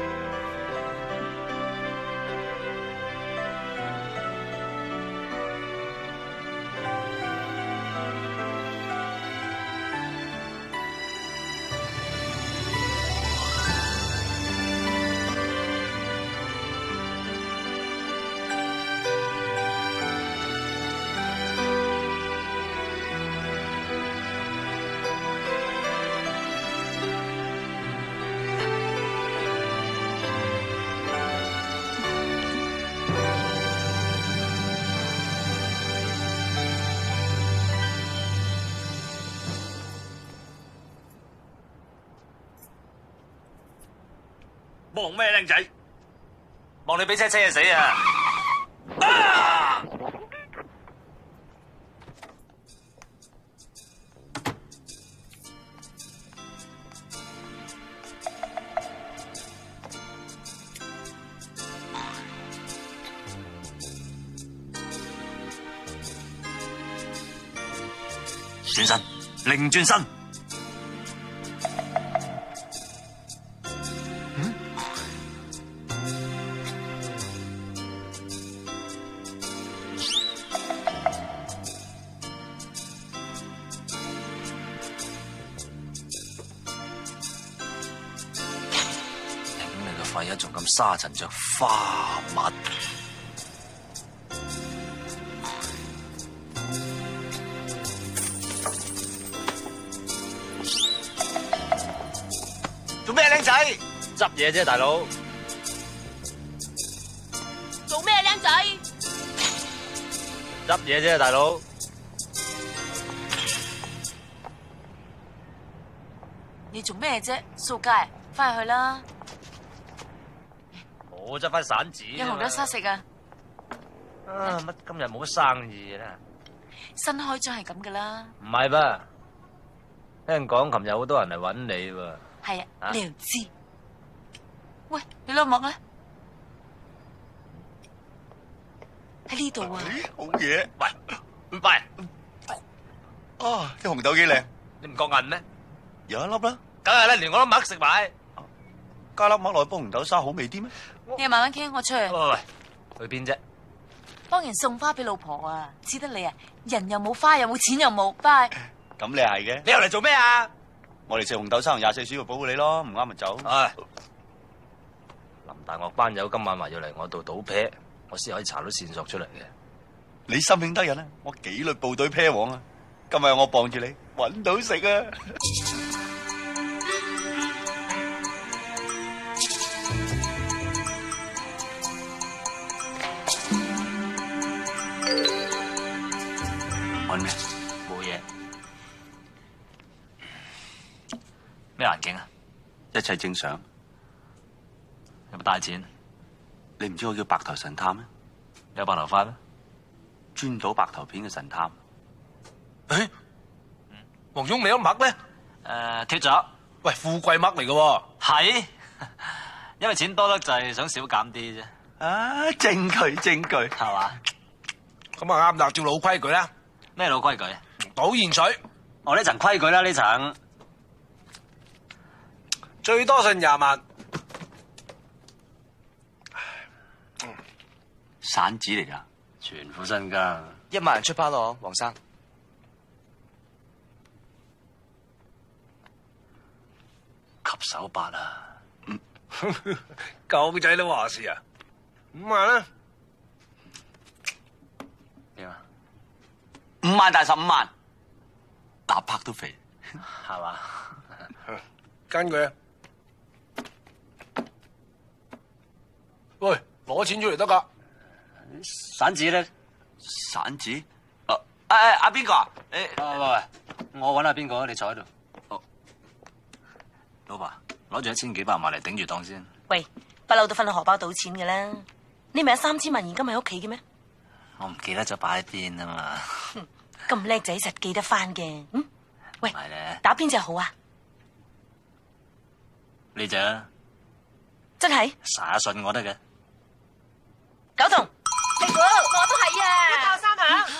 望咩靚仔？ 望你俾車死啊！ 轉身，擰轉身。肺啊，仲咁沙塵着花蜜， 做咩僆仔？ 執嘢啫，大佬。 做咩僆仔？ 執嘢啫，大佬。 你做咩啫？掃街，翻去啦。 我執翻散紙。 有紅豆沙食啊！ 乜今日冇乜生意啦？ 新開張係咁噶啦。 唔係吧？聽講琴日好多人嚟揾你喎。 係啊，你又知？喂，你攞幕啦。喺呢度啊！ 好嘢！ 喂， 啊，啲紅豆幾靚， 你唔覺銀咩？ 有一粒啦， 梗係啦，連我都麥食埋。 加粒麥落去煲紅豆沙好味啲咩？ 你慢慢傾，我出去。 喂，去邊啫？ 幫人送花俾老婆啊！知得你啊，人又冇花又冇錢又冇，拜。 咁你係嘅。 你又嚟做咩啊？ 我哋食紅豆沙同24小時保護你咯，唔啱咪走。 唉，林大樂班友今晚話要嚟我度賭啤，我先可以查到線索出嚟嘅。 你心慶得人啊！我紀律部隊啤王啊！今日我傍住你，搵到食啊！ 揾咩？ 冇嘢。咩環境啊？ 一切正常。 有冇帶錢？ 你唔知我叫白頭神探咩？ 你有白頭髮咩？ 專賭白頭片嘅神探。 誒，黃忠你有麥咧？ 脫咗。 喂，富貴麥嚟嘅喎。 係，因為錢多得滯，想少減啲啫。 啊，證據證據， 係嘛？ 咁啊啱啦，照老規矩啦。 咩老規矩？ 賭現水。 我呢層規矩啦，呢層最多信20萬。 散紙嚟㗎， 全副身家。 1萬人出包咯，黃生。 吸手八啊！ 狗仔都話事啊！5萬啦。 點啊 ？5萬大15萬，搭拍都肥， 係嘛？ 跟佢啊！喂，攞錢出嚟得㗎。 散紙咧？ 散紙？阿邊個啊？ 喂，我揾下邊個，你坐喺度。哦，老婆，攞住1000幾百萬嚟頂住檔先。 喂，不嬲都分荷包賭錢嘅啦。你咪有3000萬現金喺屋企嘅咩？ 我唔記得咗擺喺邊啊嘛。 咁叻仔實記得翻嘅。嗯，喂， 係咧。 打邊隻好啊？ 呢隻啊？ 真係？ 查下信我得嘅。 九筒。 你估我都係啊！ 一教三響。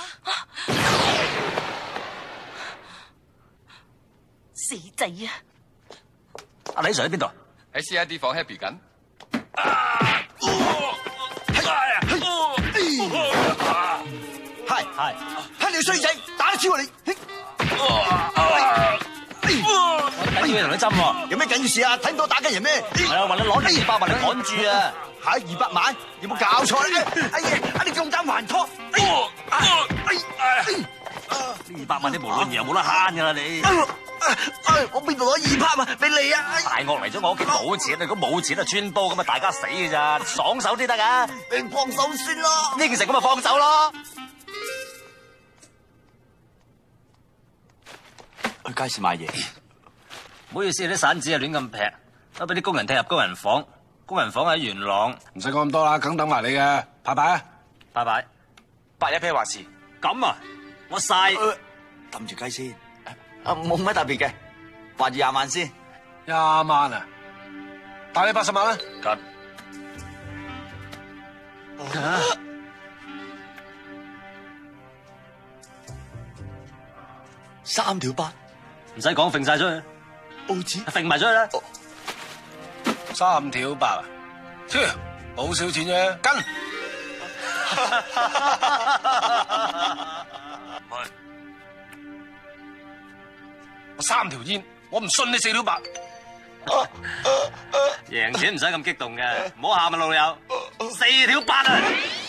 死仔啊！ 阿李 Sir 喺邊度？ 喺 CID 房 happy 緊。 係，睇你衰仔，打得超你。 我緊要同你針喎。 有咩緊要事啊？睇唔到打緊人咩？ 係啊，話你攞200萬嚟趕住啊！ 吓200萬？有冇搞錯咧？哎呀，你咁膽還拖？ 呢200萬你無論如何冇得慳噶啦你。 我邊度攞200萬俾你啊？ 大鱷嚟咗我屋企冇錢，如果冇錢啊穿煲咁啊，大家死嘅咋，爽手啲得噶。 你放手算咯。 呢件事咁咪放手咯。 去街市買嘢。 唔好意思，啲散紙啊亂咁劈，都俾啲工人踢入工人房。工人房喺元朗。 唔使講咁多啦，梗等埋你嘅。拜拜啊！ 拜拜。 8一啤話事。 咁啊，我晒。 抌住雞先。冇乜特別嘅，話住20萬先。 20萬啊！大你80萬啦。 緊。 3條8， 唔使講，揈晒出去。 報紙揈埋出去啦。 3條8啊！切，好少錢啫，跟。我3條煙，我唔信你4條8。 贏錢唔使咁激動嘅，唔好喊啊老友。4條8啊！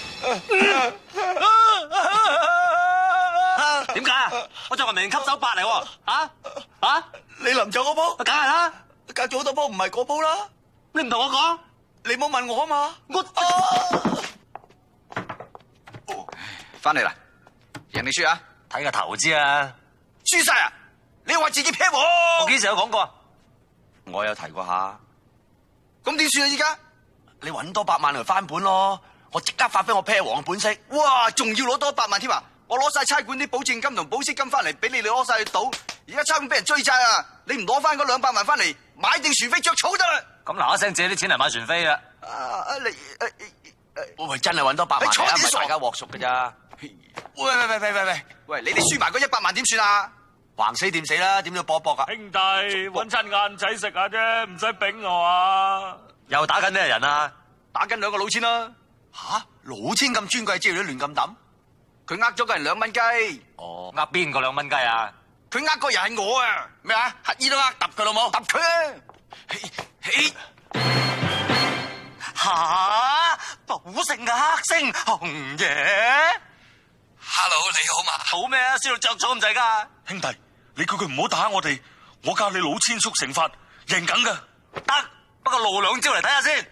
點解啊？我仲係名吸手8嚟喎。 你臨走嗰鋪？ 梗係啦， 隔咗好多鋪，唔係嗰鋪啦。 你唔同我講， 你冇問我啊嘛。 翻嚟啦，贏你輸啊？ 睇個頭知啊！ 輸晒啊！你話自己劈我？ 我幾時有講過？ 我有提過下。 咁點算啊？依家你搵多8萬嚟翻本咯，我即刻發揮我劈王嘅本色。 哇，仲要攞多8萬添啊！我攞晒差館啲保證金同保釋金翻嚟，俾你哋攞晒去賭。而家差館俾人追債啊！你唔攞翻嗰200萬翻嚟，買定船飛着草得啦！ 咁嗱一聲借啲錢嚟買船飛啊！ 喂，真係搵多8萬， 你坐啲傻， 大家鑊熟㗎咋？ 喂，你哋輸埋嗰100萬點算啊？ 橫死掂死啦，點都搏一搏啊！ 兄弟，搵餐晏仔食下啫，唔使丙我啊！ 又打緊咩人啊？ 打緊2個老千啦！ 吓，老千咁尊貴，知道你亂咁抌？ 佢呃咗個人2蚊雞。 哦，呃邊個2蚊雞啊？ 佢呃個人係我啊！咩啊？乞兒都呃，揼佢老母，揼佢啊！ 吓，寶城嘅黑星紅爺 ，Hello， 你好嘛？ 好咩啊？輸到着咗咁滯噶。 兄弟，你叫佢唔好打我哋，我教你老千叔成法，贏緊噶。 得，不過露2招嚟睇下先。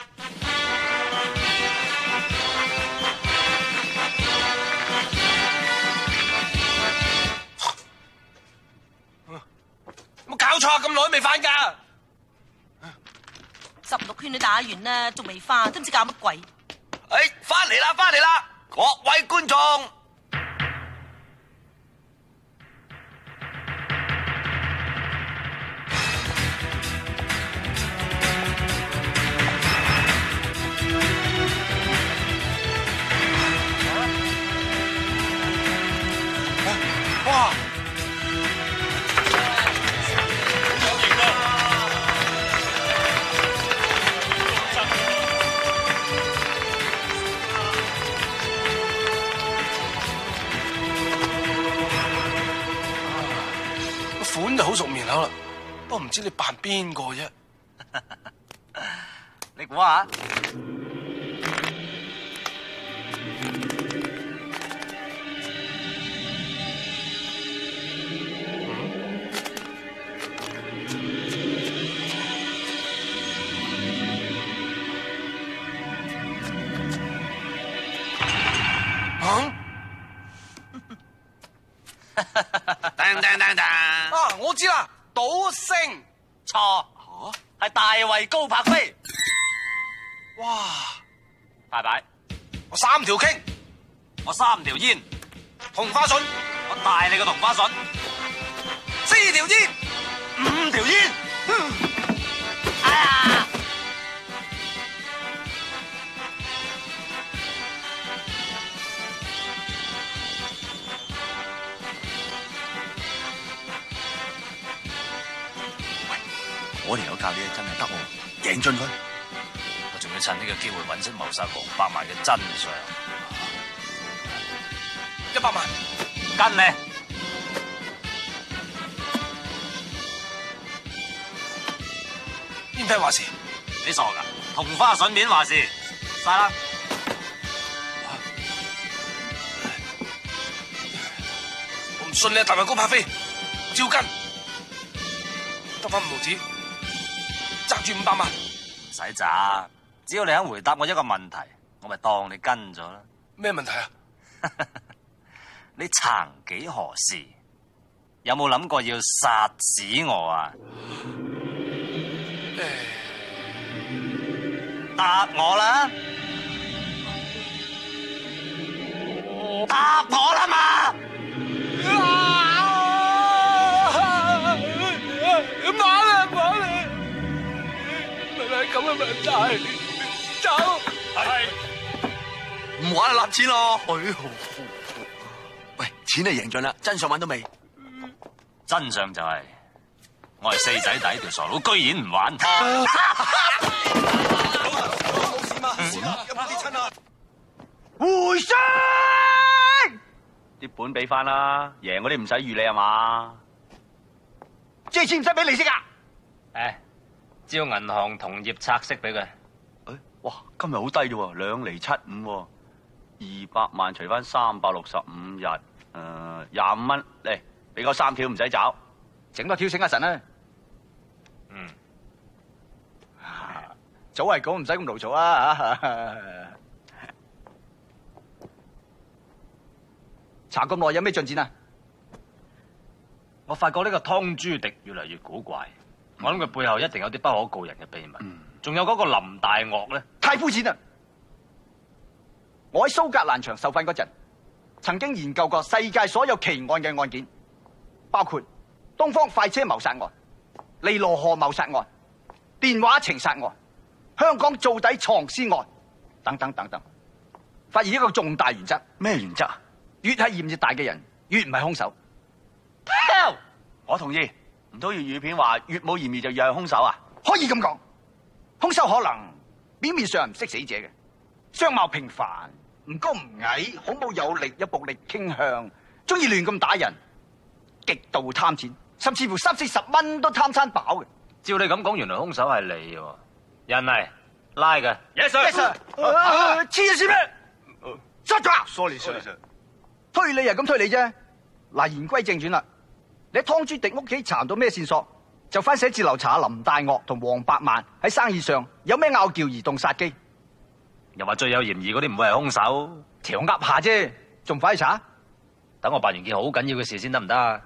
有冇搞錯啊？咁耐未翻㗎 ？16圈都打完啦，仲未翻，都唔知搞乜鬼。 翻嚟啦，翻嚟啦！各位觀眾，哇！ 款就好熟面口啦，不過唔知你扮邊個啫？ 你估下？ 我知啦，賭聖。 錯，係大衛高柏飛。 哇！ 大擺， 我3條傾， 我3條煙， 同花順， 我大你個同花順 ，4條煙 ，5條煙。哎呀！ 我條友教你真係得喎，贏盡佢！ 我仲要趁呢個機會揾出謀殺黃百萬嘅真相。 100萬， 跟你。 邊批話事？ 你傻噶？同花順面話事，晒啦！ 我唔信你大衛高柏飛，照跟，得翻5毫紙。揸住500萬， 唔使揸，只要你肯回答我一個問題，我咪當你跟咗啦。 咩問題啊？ 你曾幾何時有冇諗過要殺死我啊？答我啦！答我啦嘛！ 咁嘅問題，走！係唔玩就立錢咯！喂，錢係贏盡啦，真相揾到未？ 真相就係我係四仔弟條傻佬，居然唔玩。 冇事嘛？有冇跌親啊？ 回聲！ 啲本俾翻啦，贏嗰啲唔使預你係嘛？ 借錢唔使俾利息啊？ 誒，招銀行同業拆息俾佢。 哇，今日好低啫喎，2厘75喎，200萬除翻365日，25蚊嚟，俾個3條唔使找， 整多條醒下神啦。 嗯， 早係講唔使咁勞嘈啊！查咁耐有咩進展啊？ 我發覺呢個湯朱迪越嚟越古怪，我諗佢背後一定有啲不可告人嘅秘密。仲有嗰個林大岳咧， 太膚淺啦！我喺蘇格蘭場受訓嗰陣，曾經研究過世界所有奇案嘅案件，包括東方快車謀殺案、尼羅河謀殺案、電話情殺案、香港做底藏屍案等等等等，發現一個重大原則。 咩原則啊？ 越係嫌疑大嘅人，越唔係兇手。 我同意，唔通粵語片話越冇嫌疑就越係兇手啊？ 可以咁講，兇手可能表面上唔識死者嘅，相貌平凡，唔高唔矮，孔武有力，有暴力傾向，中意亂咁打人，極度貪錢，甚至乎30-40蚊都貪餐飽嘅。 照你咁講，原來兇手係你喎，人嚟拉嘅。Yes sir。 Yes sir。黐咗線咩？shut up。 Sorry。 推理係咁推理啫。嗱，言歸正傳啦，你喺湯朱迪屋企查到咩線索，就翻寫字樓查林大岳同黃百萬喺生意上有咩拗撬而動殺機。 又話最有嫌疑嗰啲唔會係兇手， 條噏下啫，仲快去查？ 等我辦完件好緊要嘅事先得唔得啊？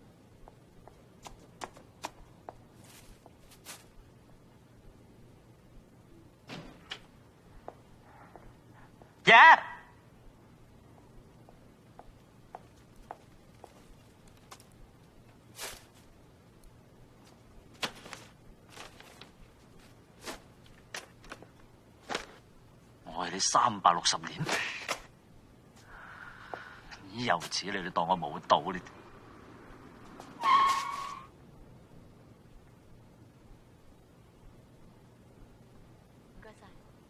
爺， 我係你360年，以後此你當我冇到你。 唔該晒。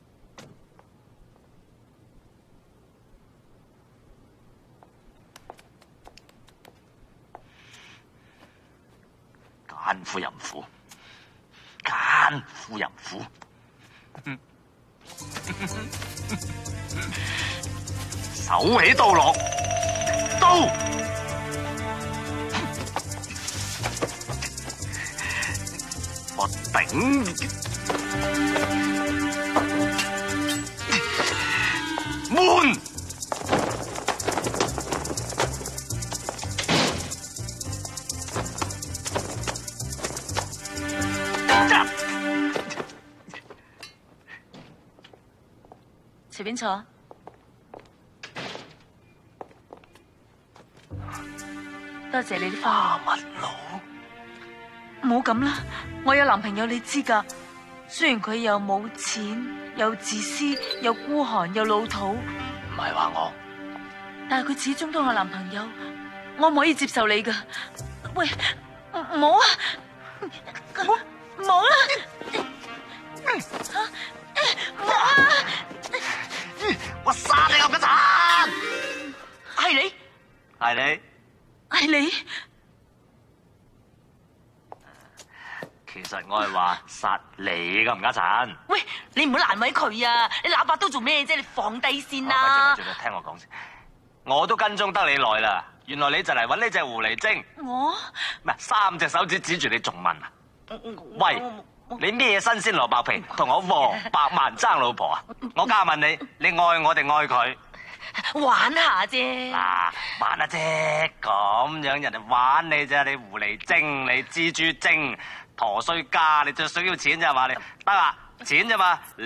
奸夫淫婦，奸夫淫婦。手起刀落，刀！我頂！門！ 隨便坐。多謝你啲花蜜佬。唔好咁啦，我有男朋友你知㗎。雖然佢又冇錢，又自私，又孤寒，又老土， 唔係話我， 但係佢始終都係我男朋友，我唔可以接受你㗎。喂，唔好啊！唔好啊！唔好啊！ 我殺你咁嘅殘！ 係你， 係你， 係你。 其實我係話殺你咁唔家產。 喂，你唔好難為佢啊！你喇叭刀做咩啫？你放低先啦。 咪住，聽我講先。我都跟蹤得你耐啦，原來你就嚟搵呢隻狐狸精。 我唔係3隻手指指住你，仲問啊？喂！你咩新鮮蘿蔔皮同我黃百萬爭老婆啊？我加問你，你愛我定愛佢？ 玩下啫。 嗱，玩下啫，咁樣人哋玩你啫，你狐狸精，你蜘蛛精，陀衰家，你最需要錢咋嘛？你得啦，錢咋嘛？嚟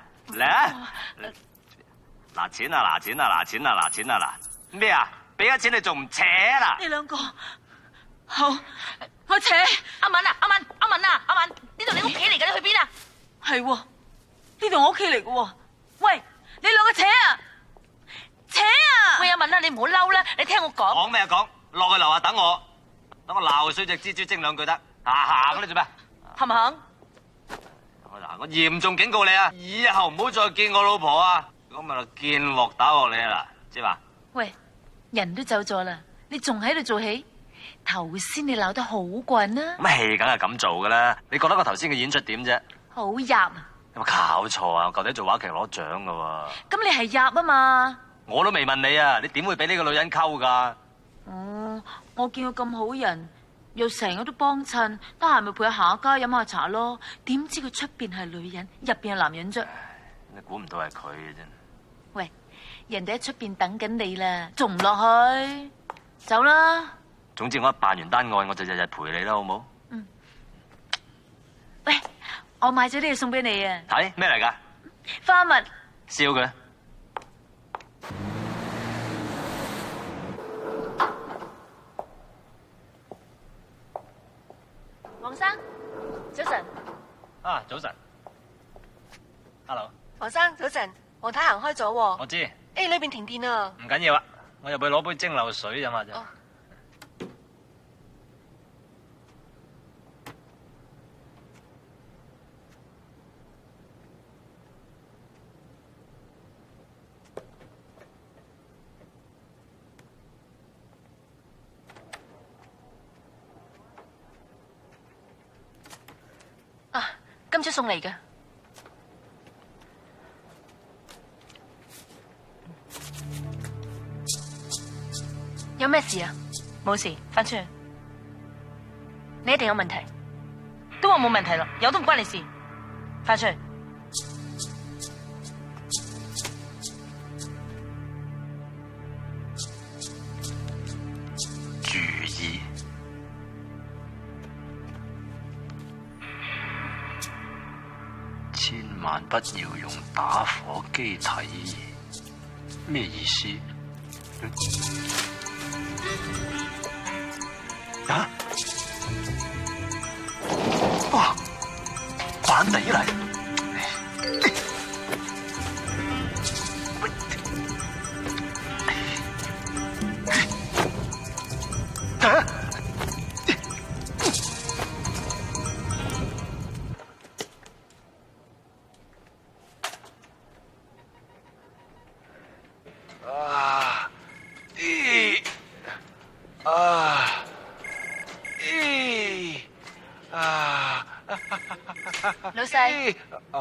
嗱錢啊，嗱錢啊，嗱錢啊，嗱錢啊，嗱咩啊？俾咗錢你仲唔扯啦？ 你兩個好，我扯。阿敏啊，阿敏，呢度你屋企嚟㗎，你去邊啊？ 係喎，呢度我屋企嚟㗎喎。喂，你兩個扯啊！扯啊！ 喂，阿敏啊，你唔好嬲啦，你聽我講。 講咩啊講？落去樓下等我。 等我鬧衰隻蜘蛛精兩句得。行你做咩？ 肯唔肯？ 嗱，我嚴重警告你啊，以後唔好再見我老婆啊！咁咪見鑊打鑊你啊嗱，知嘛？ 喂，人都走咗啦，你仲喺度做戲？頭先你鬧得好棍啊！ 咁戲梗係咁做噶啦，你覺得我頭先嘅演出點啫？ 好入啊！ 有冇搞錯啊？我舊底做話劇攞獎噶喎。 咁你係入啊嘛？ 我都未問你啊，你點會俾呢個女人溝噶？ 哦，我見佢咁好人，又成日都幫襯，得閒咪陪佢行下街飲下茶咯。點知佢出邊係女人，入邊係男人啫？ 你估唔到係佢嘅啫。 喂，人哋喺出邊等緊你啦，仲唔落去？走啦！ 總之我一辦完單案，我就日日陪你啦，好冇？ 嗯。喂，我買咗呢嘢送俾你啊！ 睇咩嚟噶？ 花蜜。 燒佢。 黃生，早晨。 啊，早晨。Hello。 黃生，早晨。黃太行開咗喎。 我知。 裏邊停電啊。 唔緊要啊，我入去攞杯蒸餾水飲下啫。 今朝送嚟嘅，有咩事啊？ 冇事，翻出去。 你一定有問題。 都話冇問題咯，有都唔關你事。翻出去。 注意。千萬不要用打火機睇嘢，咩意思？啊！哇！板地嚟！啊！ 老細。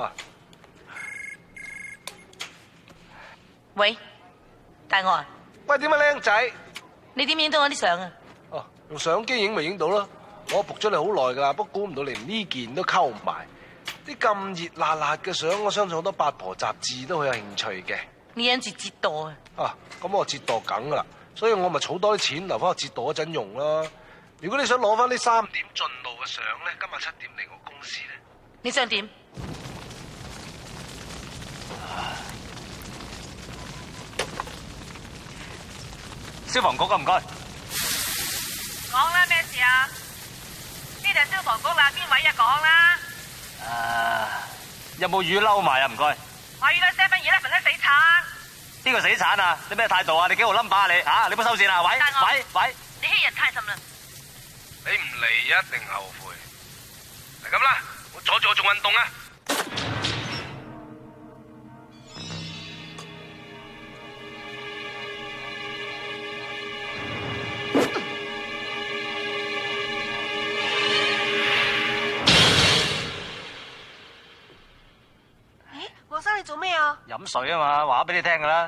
喂，大愛。 喂，點啊，靚仔？ 你點影到我啲相啊？ 哦，用相機影咪影到咯。我仆咗你好耐噶，不過估唔到你連呢件都溝埋。啲咁熱辣辣嘅相，我相信好多八婆雜誌都好有興趣嘅。 你忍住折墮啊！ 啊，咁我折墮梗噶啦，所以我咪儲多啲錢留翻我折墮嗰陣用啦。如果你想攞翻啲3點進路嘅相咧，今日7點嚟我公司咧。 你想點？ 消防局啊，唔該。 講啦，咩事啊？呢度消防局啦，邊位啊？講啦。 有冇魚嬲埋啊？唔該。 我遇到7-11嘅死產。 邊個死產啊？你咩態度啊？你幾號 number 啊你？嚇！你唔好收線啊！喂！ 你欺人太甚啦！ 你唔嚟一定後悔。係咁啦，我阻住我做運動啊！ 黃生，你做咩啊？ 飲水啊嘛，話俾你聽噶啦。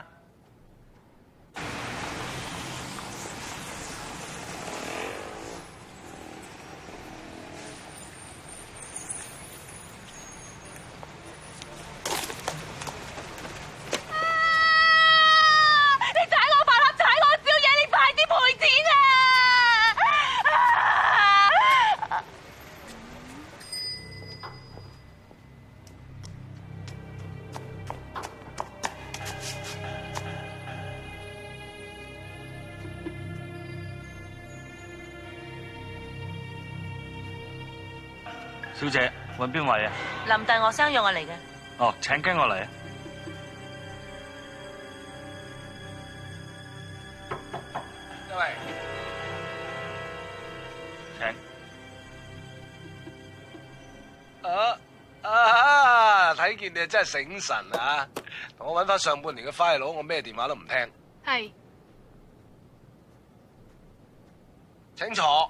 小姐，揾邊位啊？ 林大學生約我嚟嘅。 哦，請跟我嚟。 喂， 睇見你真係醒神啊！同我搵翻上半年嘅 file，我咩電話都唔聽。 係。 請坐。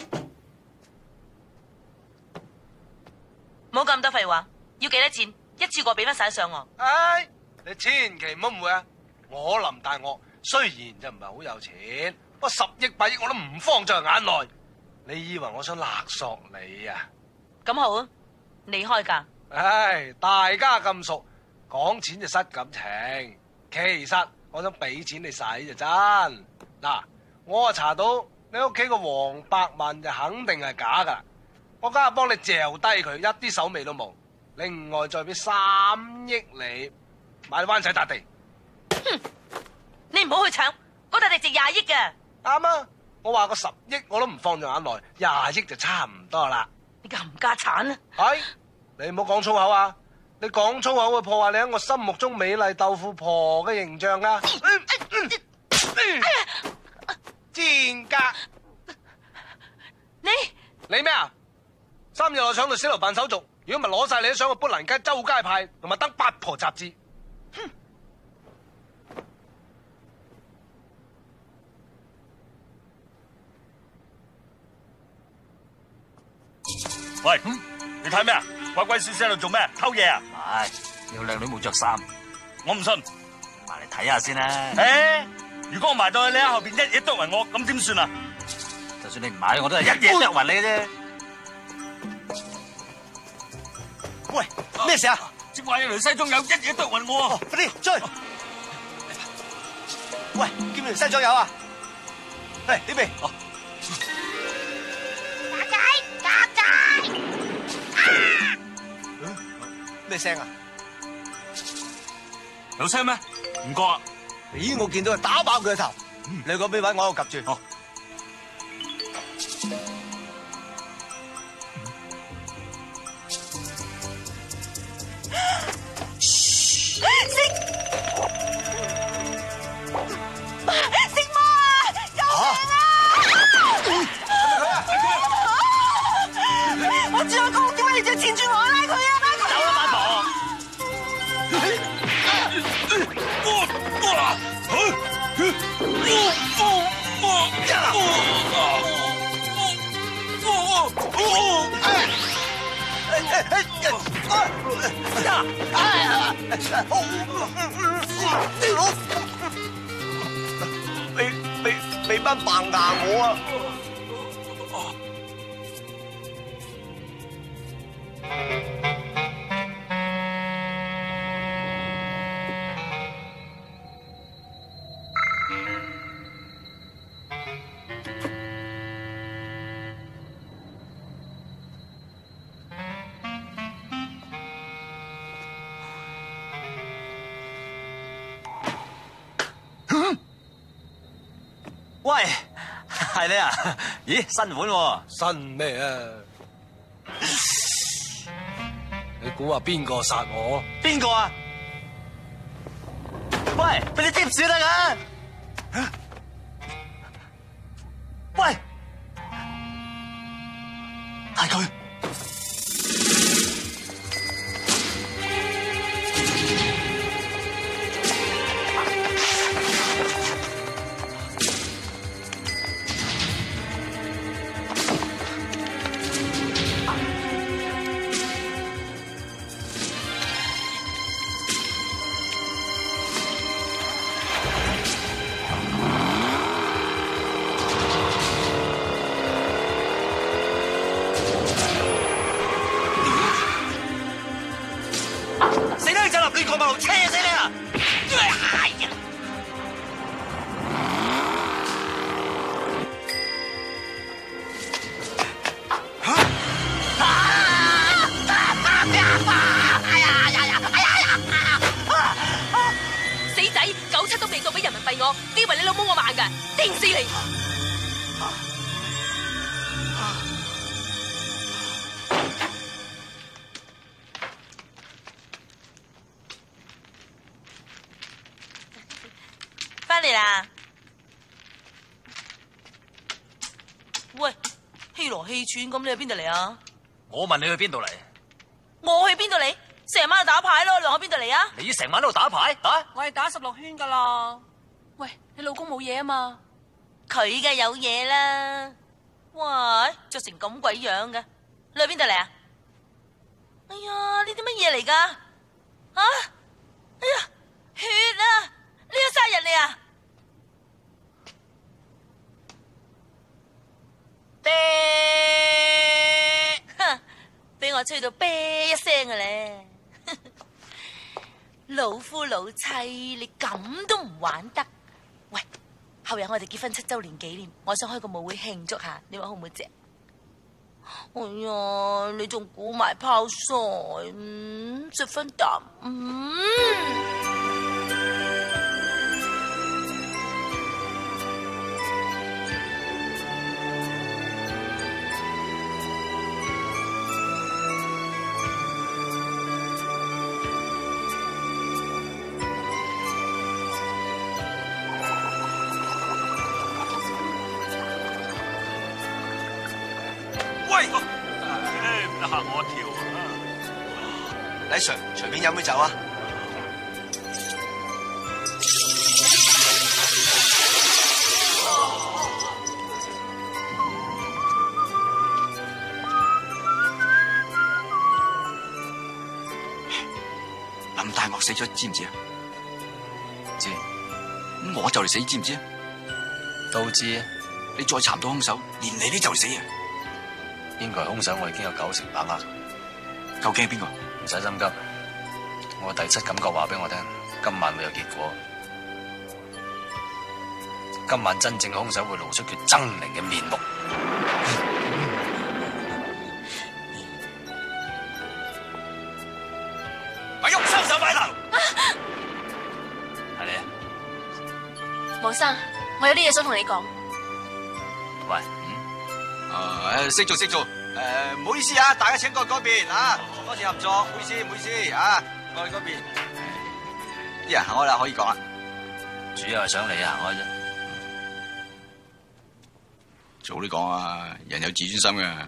冇咁多廢話，要幾多錢？一次過俾翻晒上我。 唉，你千祈唔好誤會啊！我林大岳雖然就唔係好有錢，不過10億8億我都唔放在眼內。你以為我想勒索你啊？ 咁好啊，你開價。 唉，大家咁熟，講錢就失感情。其實我想俾錢你使就真。嗱，我啊查到你屋企個黃百萬就肯定係假噶，我梗係幫你嚼低佢，一啲手尾都冇。另外再俾3億你買灣仔笪地。 哼，你唔好去搶，嗰笪地值20億嘅。 啱啊，我話個10億我都唔放在眼內，20億就差唔多啦。 你冚家鏟啊！ 係，你唔好講粗口啊！你講粗口會破壞你喺我心目中美麗豆腐婆嘅形象啊！賤格！你咩啊？3日內上律師樓辦手續，如果唔係攞晒你都上去砵蘭街周街派，同埋登八婆雜誌。哼！ 喂，你睇咩啊？鬼鬼祟祟喺度做咩？偷嘢啊？ 唉，有靚女冇着衫， 我唔信， 埋嚟睇下先啦。 誒，如果我埋到去你喺後邊一嘢啄暈我，咁點算啊？ 就算你唔買，我都係一嘢啄暈你啫。 喂，咩事啊？ 接話有條西裝友一嘢啄暈我， 快啲追！喂，見唔見條西裝友啊？嚟呢邊。咩聲啊？ 有聲咩？唔覺啊！ 咦，我見到佢打爆佢個頭。你嗰邊位我喺度及住。哦。 我住我公，點解你就纏住我拉佢啊？ 走啦，八婆！ 俾班扮牙我啊！ 喂，係你啊？咦，新款喎？ 新咩啊？你估下邊個殺我？ 邊個啊？喂，俾你貼士得㗎？喂，係佢。 呢個馬路車死你啊！哎呀！ 死仔，97都未到俾人民幣我，你以為你老母我慢㗎？定死你！翻嚟啦！喂，氣羅氣喘咁，你喺邊度嚟啊？ 我問你去邊度嚟？ 我去邊度嚟？成晚去打牌咯，你我邊度嚟啊？ 你成晚喺度打牌啊？ 我係打16圈噶啦。喂，你老公冇嘢啊嘛？ 佢嘅有嘢啦。喂，着成咁鬼樣嘅，你去邊度嚟啊？哎呀，呢啲乜嘢嚟噶？啊！哎呀，血啊！你要殺人嚟啊？啤！哼，俾我吹到啤一聲嘅咧！老夫老妻，你咁都唔玩得？喂，後日我哋結婚7周年紀念，我想開個舞會慶祝下，你話好唔好啫？哎呀，你仲估埋泡菜，10分淡。 喂，唔得嚇我一跳啊！ 李 Sir， 隨便飲杯酒啊！ 林大樂死咗，知唔知啊？ 知。 咁我就嚟死，知唔知啊？ 都知。 你再查唔到兇手，連你都就死啊！ 邊個係兇手？我已經有90%把握。 究竟係邊個？ 唔使心急，我第7感覺話俾我聽，今晚會有結果。今晚真正兇手會露出佢猙獰嘅面目。 咪喐雙手擺頭！ 係你啊， 黃生，我有啲嘢想同你講。 喂， 識做識做。唔好意思啊，大家請過去嗰邊啊，多謝合作，唔好意思唔好意思啊，過去嗰邊。啲人行開啦，可以講啦。 主要係想你行開啫。 早啲講啊，人有自尊心嘅。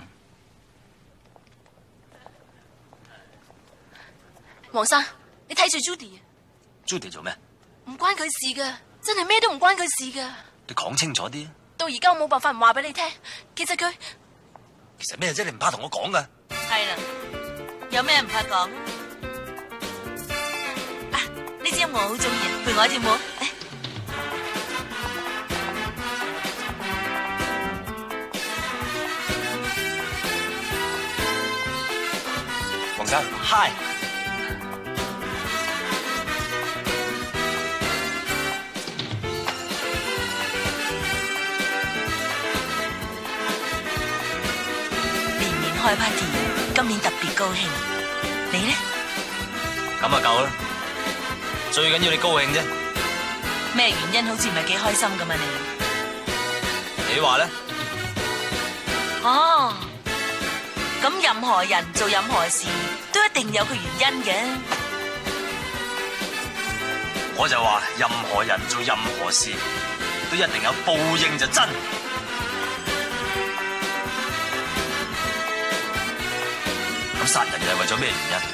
黃生，你睇住 Judy 啊。 Judy 做咩？ 唔關佢事噶，真係咩都唔關佢事噶。 你講清楚啲。 到而家我冇辦法唔話俾你聽，其實咩啫？你唔怕同我講噶？ 係啦，有咩唔怕講啊？呢支音樂我好中意，陪我跳舞。 黃生 ，Hi。 開 party， 今年特別高興，你呢？ 咁啊夠啦，最緊要你高興啫。 咩原因好似唔係幾開心咁啊你話咧？ 哦，咁任何人做任何事都一定有佢原因嘅。 我就話任何人做任何事都一定有報應就真。殺人又係為咗咩原因？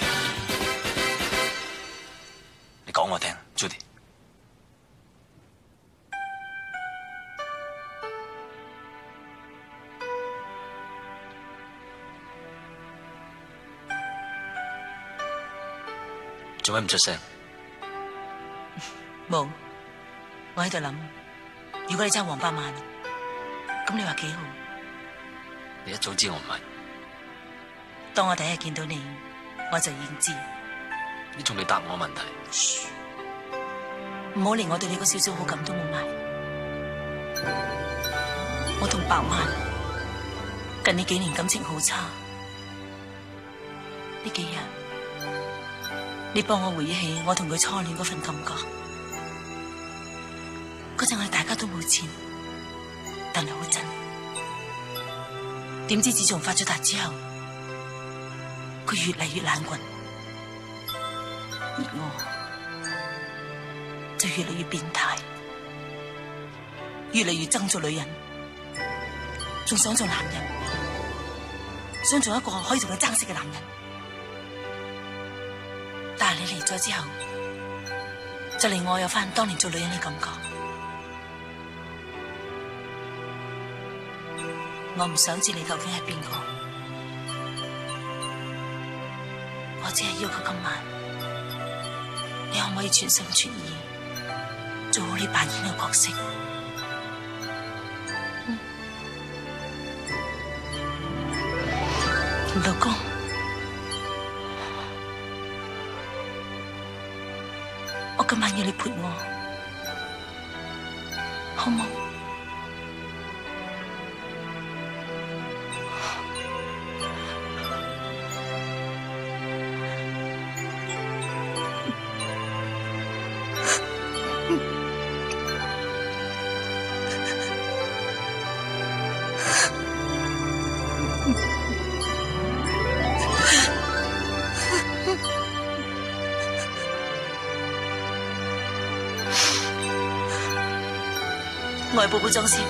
你講我聽 ，Judy。做咩唔出聲？ 冇，我喺度諗，如果你真係黃百萬，咁你話幾好？ 你一早知我唔係。 當我第一日見到你，我就已經知。 你仲未答我問題？ 唔好連我對你個少少好感都冇埋。我同百萬近呢幾年感情好差，呢幾日你幫我回憶起我同佢初戀嗰份感覺。嗰陣我哋大家都冇錢，但係好真。點知自從發咗達之後，佢越嚟越懶棍，而我就越嚟越變態，越嚟越憎做女人，仲想做男人，想做一個可以同佢爭食嘅男人。 但係你嚟咗之後，就令我有翻當年做女人嘅感覺。我唔想知你究竟係邊個，我只係要求今晚，你可唔可以全心全意做好你扮演嘅角色？老公，我今晚要你陪我，好冇？我去補妝先。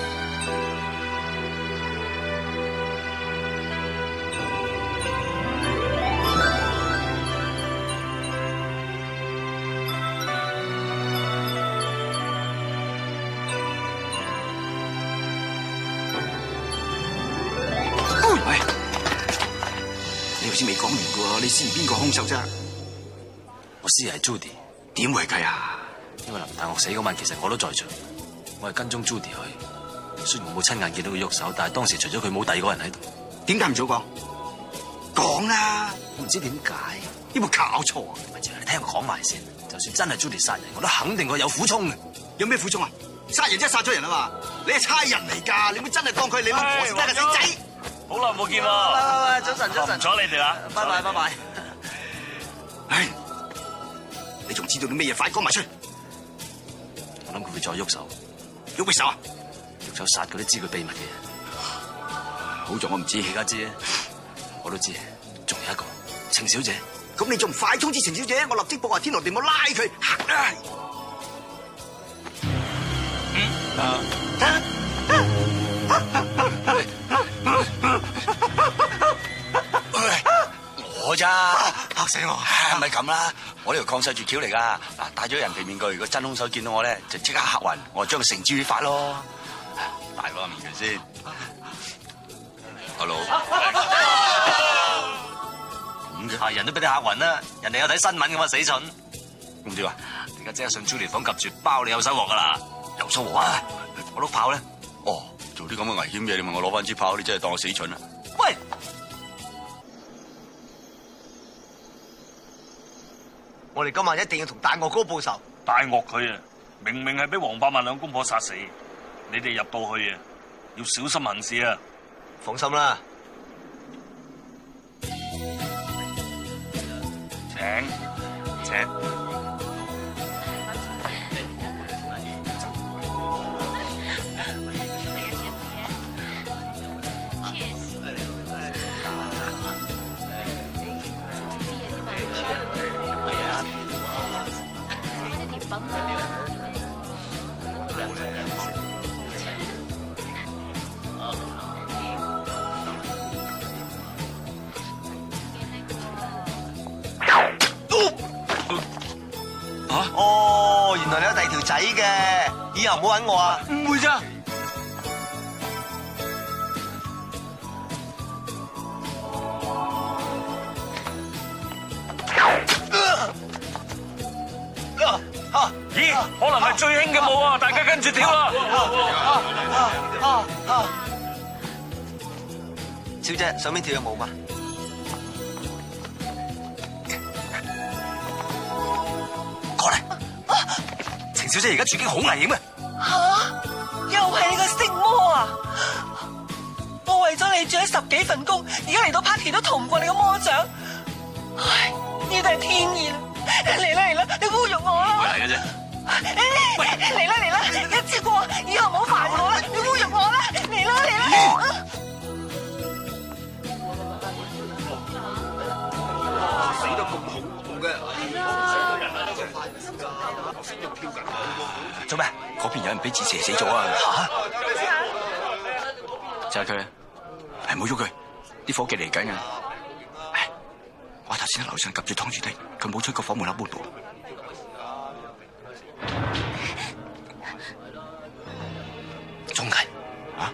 喂，你好似未講完嘅喎，你知邊個兇手啫？ 我師係 Judy。 點會計啊？ 因為林大岳死嗰晚，其實我都在場。我係跟蹤 Judy 去，雖然我冇親眼見到佢喐手，但係當時除咗佢冇第二個人喺度。 點解唔早講？講啦！ 我唔知點解， 有冇搞錯啊？ 咪住，你聽我講埋先。就算真係 Judy 殺人，我都肯定佢有苦衷嘅。 有咩苦衷啊？殺人即係殺咗人啊嘛！你係差人嚟㗎，你唔好真係當佢係你老婆先得㗎，死仔！ 好耐冇見喎。 早晨，早晨。 唔阻你哋啦， 拜拜，拜拜。 唉，你仲知道啲咩嘢？快講埋出嚟！ 我諗佢會再喐手。 喐咩手啊？ 喐手殺嗰啲知佢秘密嘅人。 好在我唔知， 而家知，我都知。仲有一個程小姐。 咁你仲唔快通知程小姐？我立即報話天羅地網拉佢。 我咋嚇死我？係咪咁啦？我呢條抗世絕橋嚟噶，嗱，戴咗人皮面具，如果真兇手見到我咧，就即刻嚇暈，我將佢繩之於法咯。戴嗰個面具先。Hello。咁嘅係人都俾你嚇暈啦，人哋有睇新聞噶嘛，死蠢。 咁點啊？ 而家即刻上 Judy 房及住，包你有收穫噶啦。 有收穫啊？我碌炮咧？哦，做啲咁嘅危險嘢，你問我攞翻支炮，你真係當我死蠢啦！ 喂！ 我哋今晚一定要同大岳哥報仇。 大岳佢啊，明明係俾黃百萬兩公婆殺死，你哋入到去啊，要小心行事啊！ 放心啦。 請。 哦，原來你有第二條仔嘅，以後唔好搵我啊！ 唔會咋？咦？可能係最興嘅舞啊！大家跟住跳啦！ 小姐，上面跳嘅舞嘛？ 過嚟！程小姐而家處境好危險啊！ 又係你個色魔啊！我為咗你做咗10幾份工，而家嚟到 party 都逃唔過你個魔掌。唉，呢度係天意啦！嚟啦，你侮辱我啦！ 嚟嘅啫。 嚟啦，一次過，以後唔好煩我啦！你侮辱我啦！嚟啦！ 死得咁恐怖嘅， 做咩？嗰邊有人俾箭射死咗啊！嚇！ 就係佢，係唔好喐佢，啲伙計嚟緊啊！ 我頭先喺樓上及住湯住地，佢冇出過房門口半步。 鍾毅啊！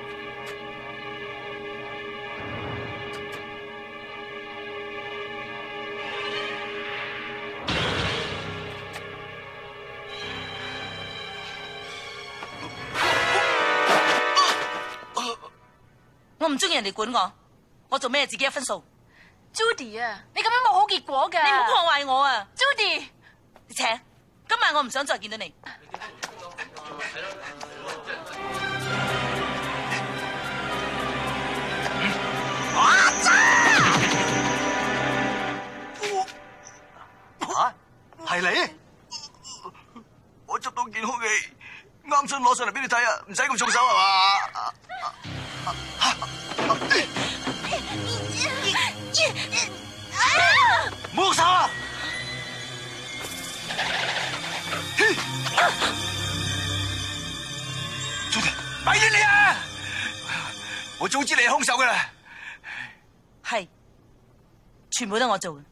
我唔中意人哋管我做咩自己一分數。 Judy 啊，你咁樣冇好結果㗎。 你唔好破壞我啊 ，Judy。 請，今晚我唔想再見到你。 吓，係你？我執到件空氣，啱想攞上嚟俾你睇啊，唔使咁重手係嘛？唔好喐手啊！朱迪，咪住你啊！我早知你係兇手㗎啦。 係，全部都我做嘅。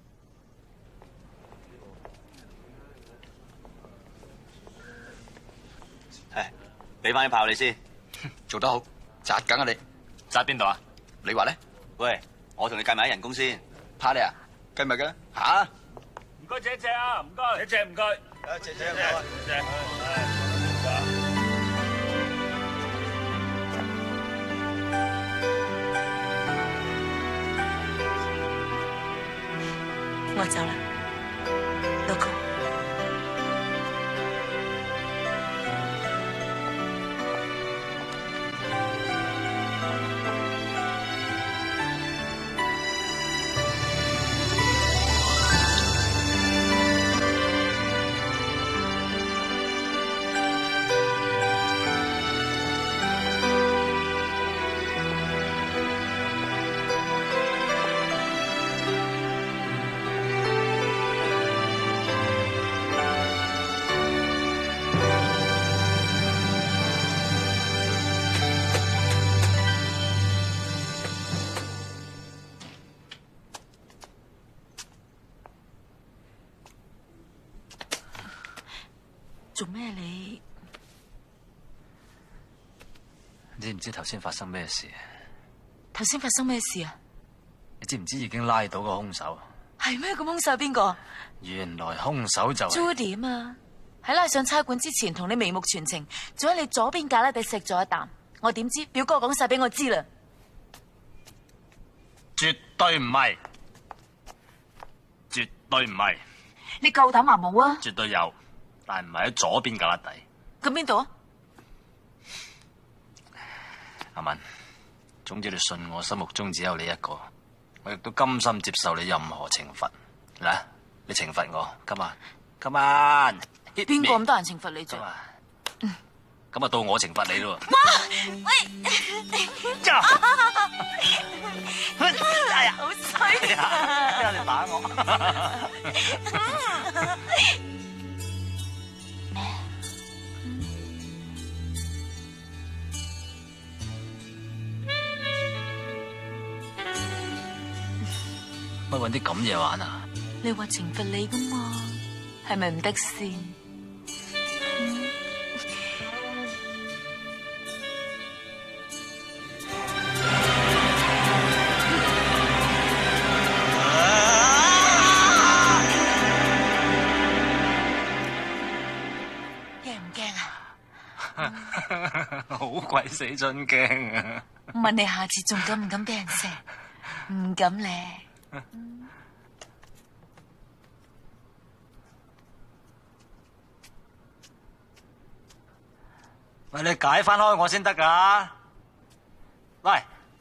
係，俾翻啲炮你先。 做得好，扎緊啊你！ 扎邊度啊？ 你話咧？ 喂，我同你計埋啲人工先。 怕你啊？計埋㗎吓？ 唔該，借啊，唔該，借唔該。 借唔該， 借。 我走啦，老公。做咩你？ 你知唔知頭先發生咩事？ 頭先發生咩事啊？ 你知唔知已經拉到個兇手？ 係咩？咁兇手係邊個？ 原來兇手就係 Judy 啊嘛！喺拉上差館之前，同你眉目傳情，仲喺你左邊架拉底錫咗一啖。我點知表哥講晒俾我知啦。 絕對唔係，絕對唔係。 你夠膽話冇啊？ 絕對有，但係唔係喺左邊架拉底。 咁邊度啊？ 阿文，總之你信我，心目中只有你一個，我亦都甘心接受你任何懲罰。嗱，你懲罰我，come on， 邊個咁多人懲罰你啫？ 咁啊，到我懲罰你咯。 喂， 哎呀，好衰啊！ 你打我。乜搵啲咁嘢玩啊？ 你話懲罰你噶嘛？係咪唔得先？驚唔驚啊？ 好鬼死真驚啊！ 問你下次仲敢唔敢俾人錫？唔敢咧。 喂，你解翻開我先得噶。喂，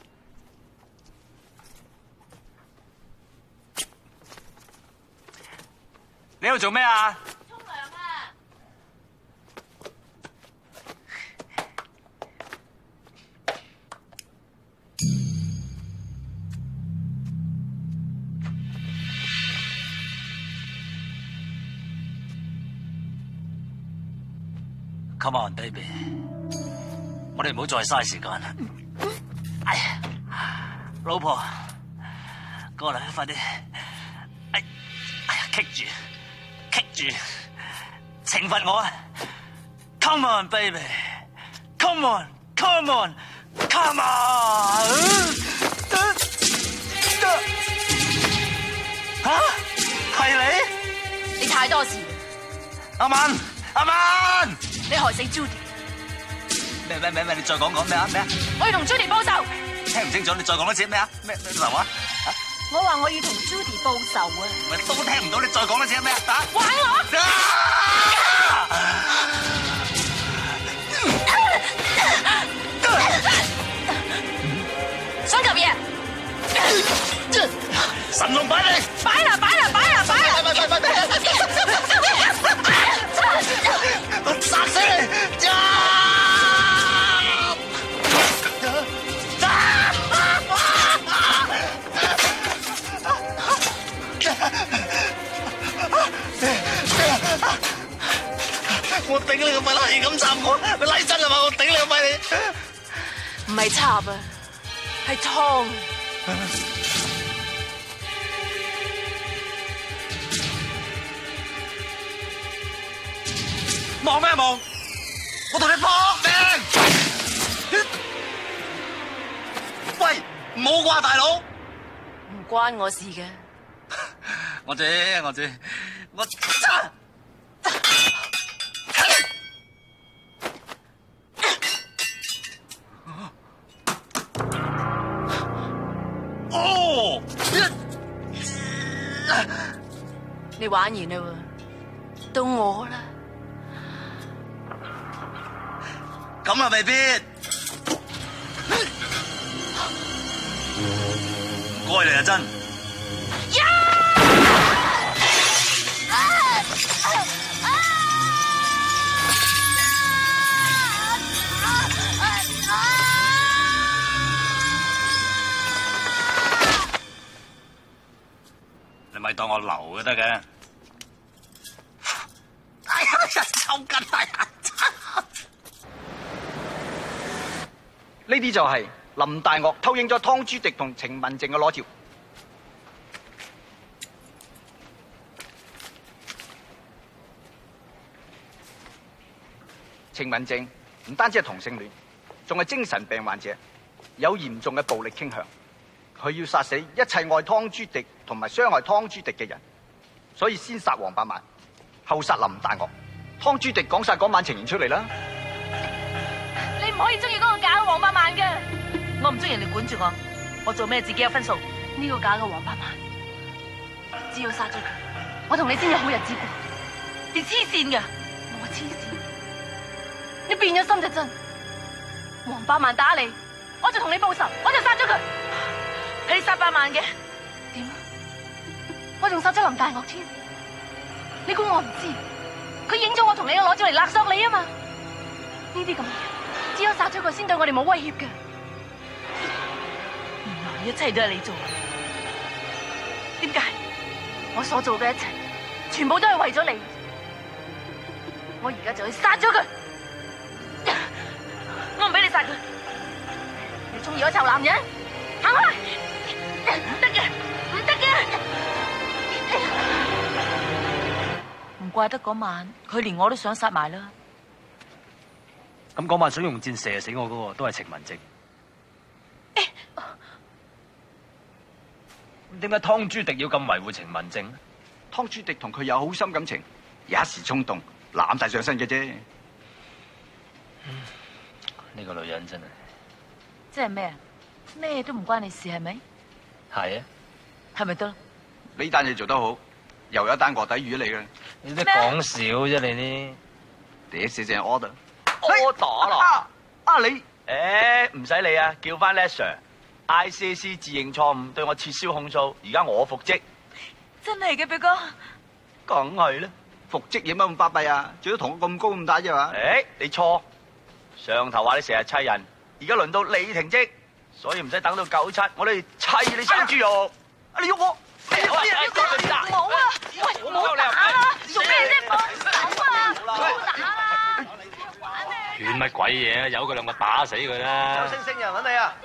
你喺度做咩啊？ 沖涼啊！ Come on, baby， 我哋唔好再嘥時間啦。哎呀，老婆，過嚟，快啲哎呀，棘住，懲罰我啊 ！Come on, baby, come on, come on, come on！ 吓，係你？ 你太多事。 阿曼， 你害死 Judy。 咩？你再講咩啊？ 我要同 Judy 報仇。 聽唔清楚，你再講多次咩啊？咩仇啊？ 我話我要同 Judy 報仇啊！ 咪都聽唔到，你再講多次咩啊？打！ 玩我！想做嘢？ 神龍擺你！ 擺啦！ 我殺死你！我頂你個肺啦！係咁插我，你拉真係嘛？我頂你個肺你！ 唔係插啊，係燙。 望咩望？我同你搏命！喂，唔好啩，大佬！ 唔關我事嘅。 我知。哦！ 你玩完啦喎，到我啦。 咁啊，未必。唔該你啊，真。你咪當我流就得嘅。哎呀，抽筋大呀！ 呢啲就係林大岳偷影咗湯朱迪同程文靜嘅裸照。程文靜唔單止係同性戀，仲係精神病患者，有嚴重嘅暴力傾向。佢要殺死一切愛湯朱迪同埋傷害湯朱迪嘅人，所以先殺黃百萬，後殺林大岳。湯朱迪講晒嗰晚情形出嚟啦。 你唔可以中意嗰個假嘅黃百萬嘅。我唔中意人哋管住我，我做咩自己有分數。呢個假嘅黃百萬，只要殺咗佢，我同你先有好日子過。你黐線㗎！我黐線？你變咗心就真。黃百萬打你，我就同你報仇，我就殺咗佢。係你殺百萬嘅？點啊？我仲殺咗林大岳添。你估我唔知？佢影咗我同你嘅裸照嚟勒索你啊嘛！呢啲咁嘅人，只有殺咗佢先對我哋冇威脅嘅。原來一切都係你做。點解？我所做嘅一切，全部都係為咗你。我而家就去殺咗佢。我唔俾你殺佢。你中意我臭男人？行開！唔得嘅，唔得嘅。唔怪得嗰晚，佢連我都想殺埋啦。 咁嗰晚想用箭射死我嗰個都係程文靜。咁點解湯朱迪要咁維護程文靜呢？ 湯朱迪同佢有好深感情，有一時衝動攬晒上身嘅啫。 呢個女人真係。 即係咩啊？咩都唔關你事係咪？ 係啊。 係咪得？ 呢單嘢做得好，又有一單臥底魚嚟嘅。 你都講少啫，你呢？ 第一時間 order。 我打啦！你，唔使理啊，叫翻 Les Sir。ICAC 自認錯誤，對我撤銷控訴，而家我復職。 真係嘅，表哥。 梗係啦， 復職有乜咁巴閉啊？最多同我咁高咁大啫嘛。 你錯。上頭話你成日砌人，而家輪到你停職，所以唔使等到97，我哋砌你生豬肉。你喐我！ 冇啊！喂，唔好打啦！做咩啫？放手啊！唔好打啦！ 勸乜鬼嘢？由佢兩個打死佢啦！ 周星星人揾你啊！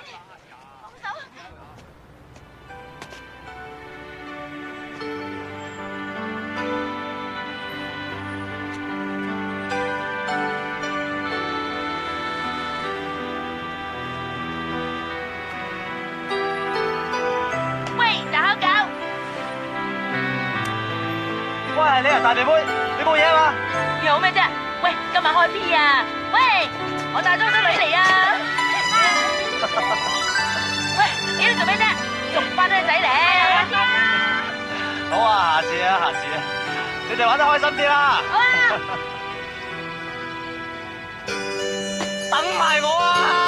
喂，你啊大鼻妹，你冇嘢啊嘛？ 有咩啫？喂，今晚開 P 啊！喂，我帶咗好多女嚟啊！喂，你喺度做咩啫？仲唔翻咗個仔嚟？ 好啊，下次啊，下次啊，你哋玩得開心啲啦。 好啊！ 等埋我啊！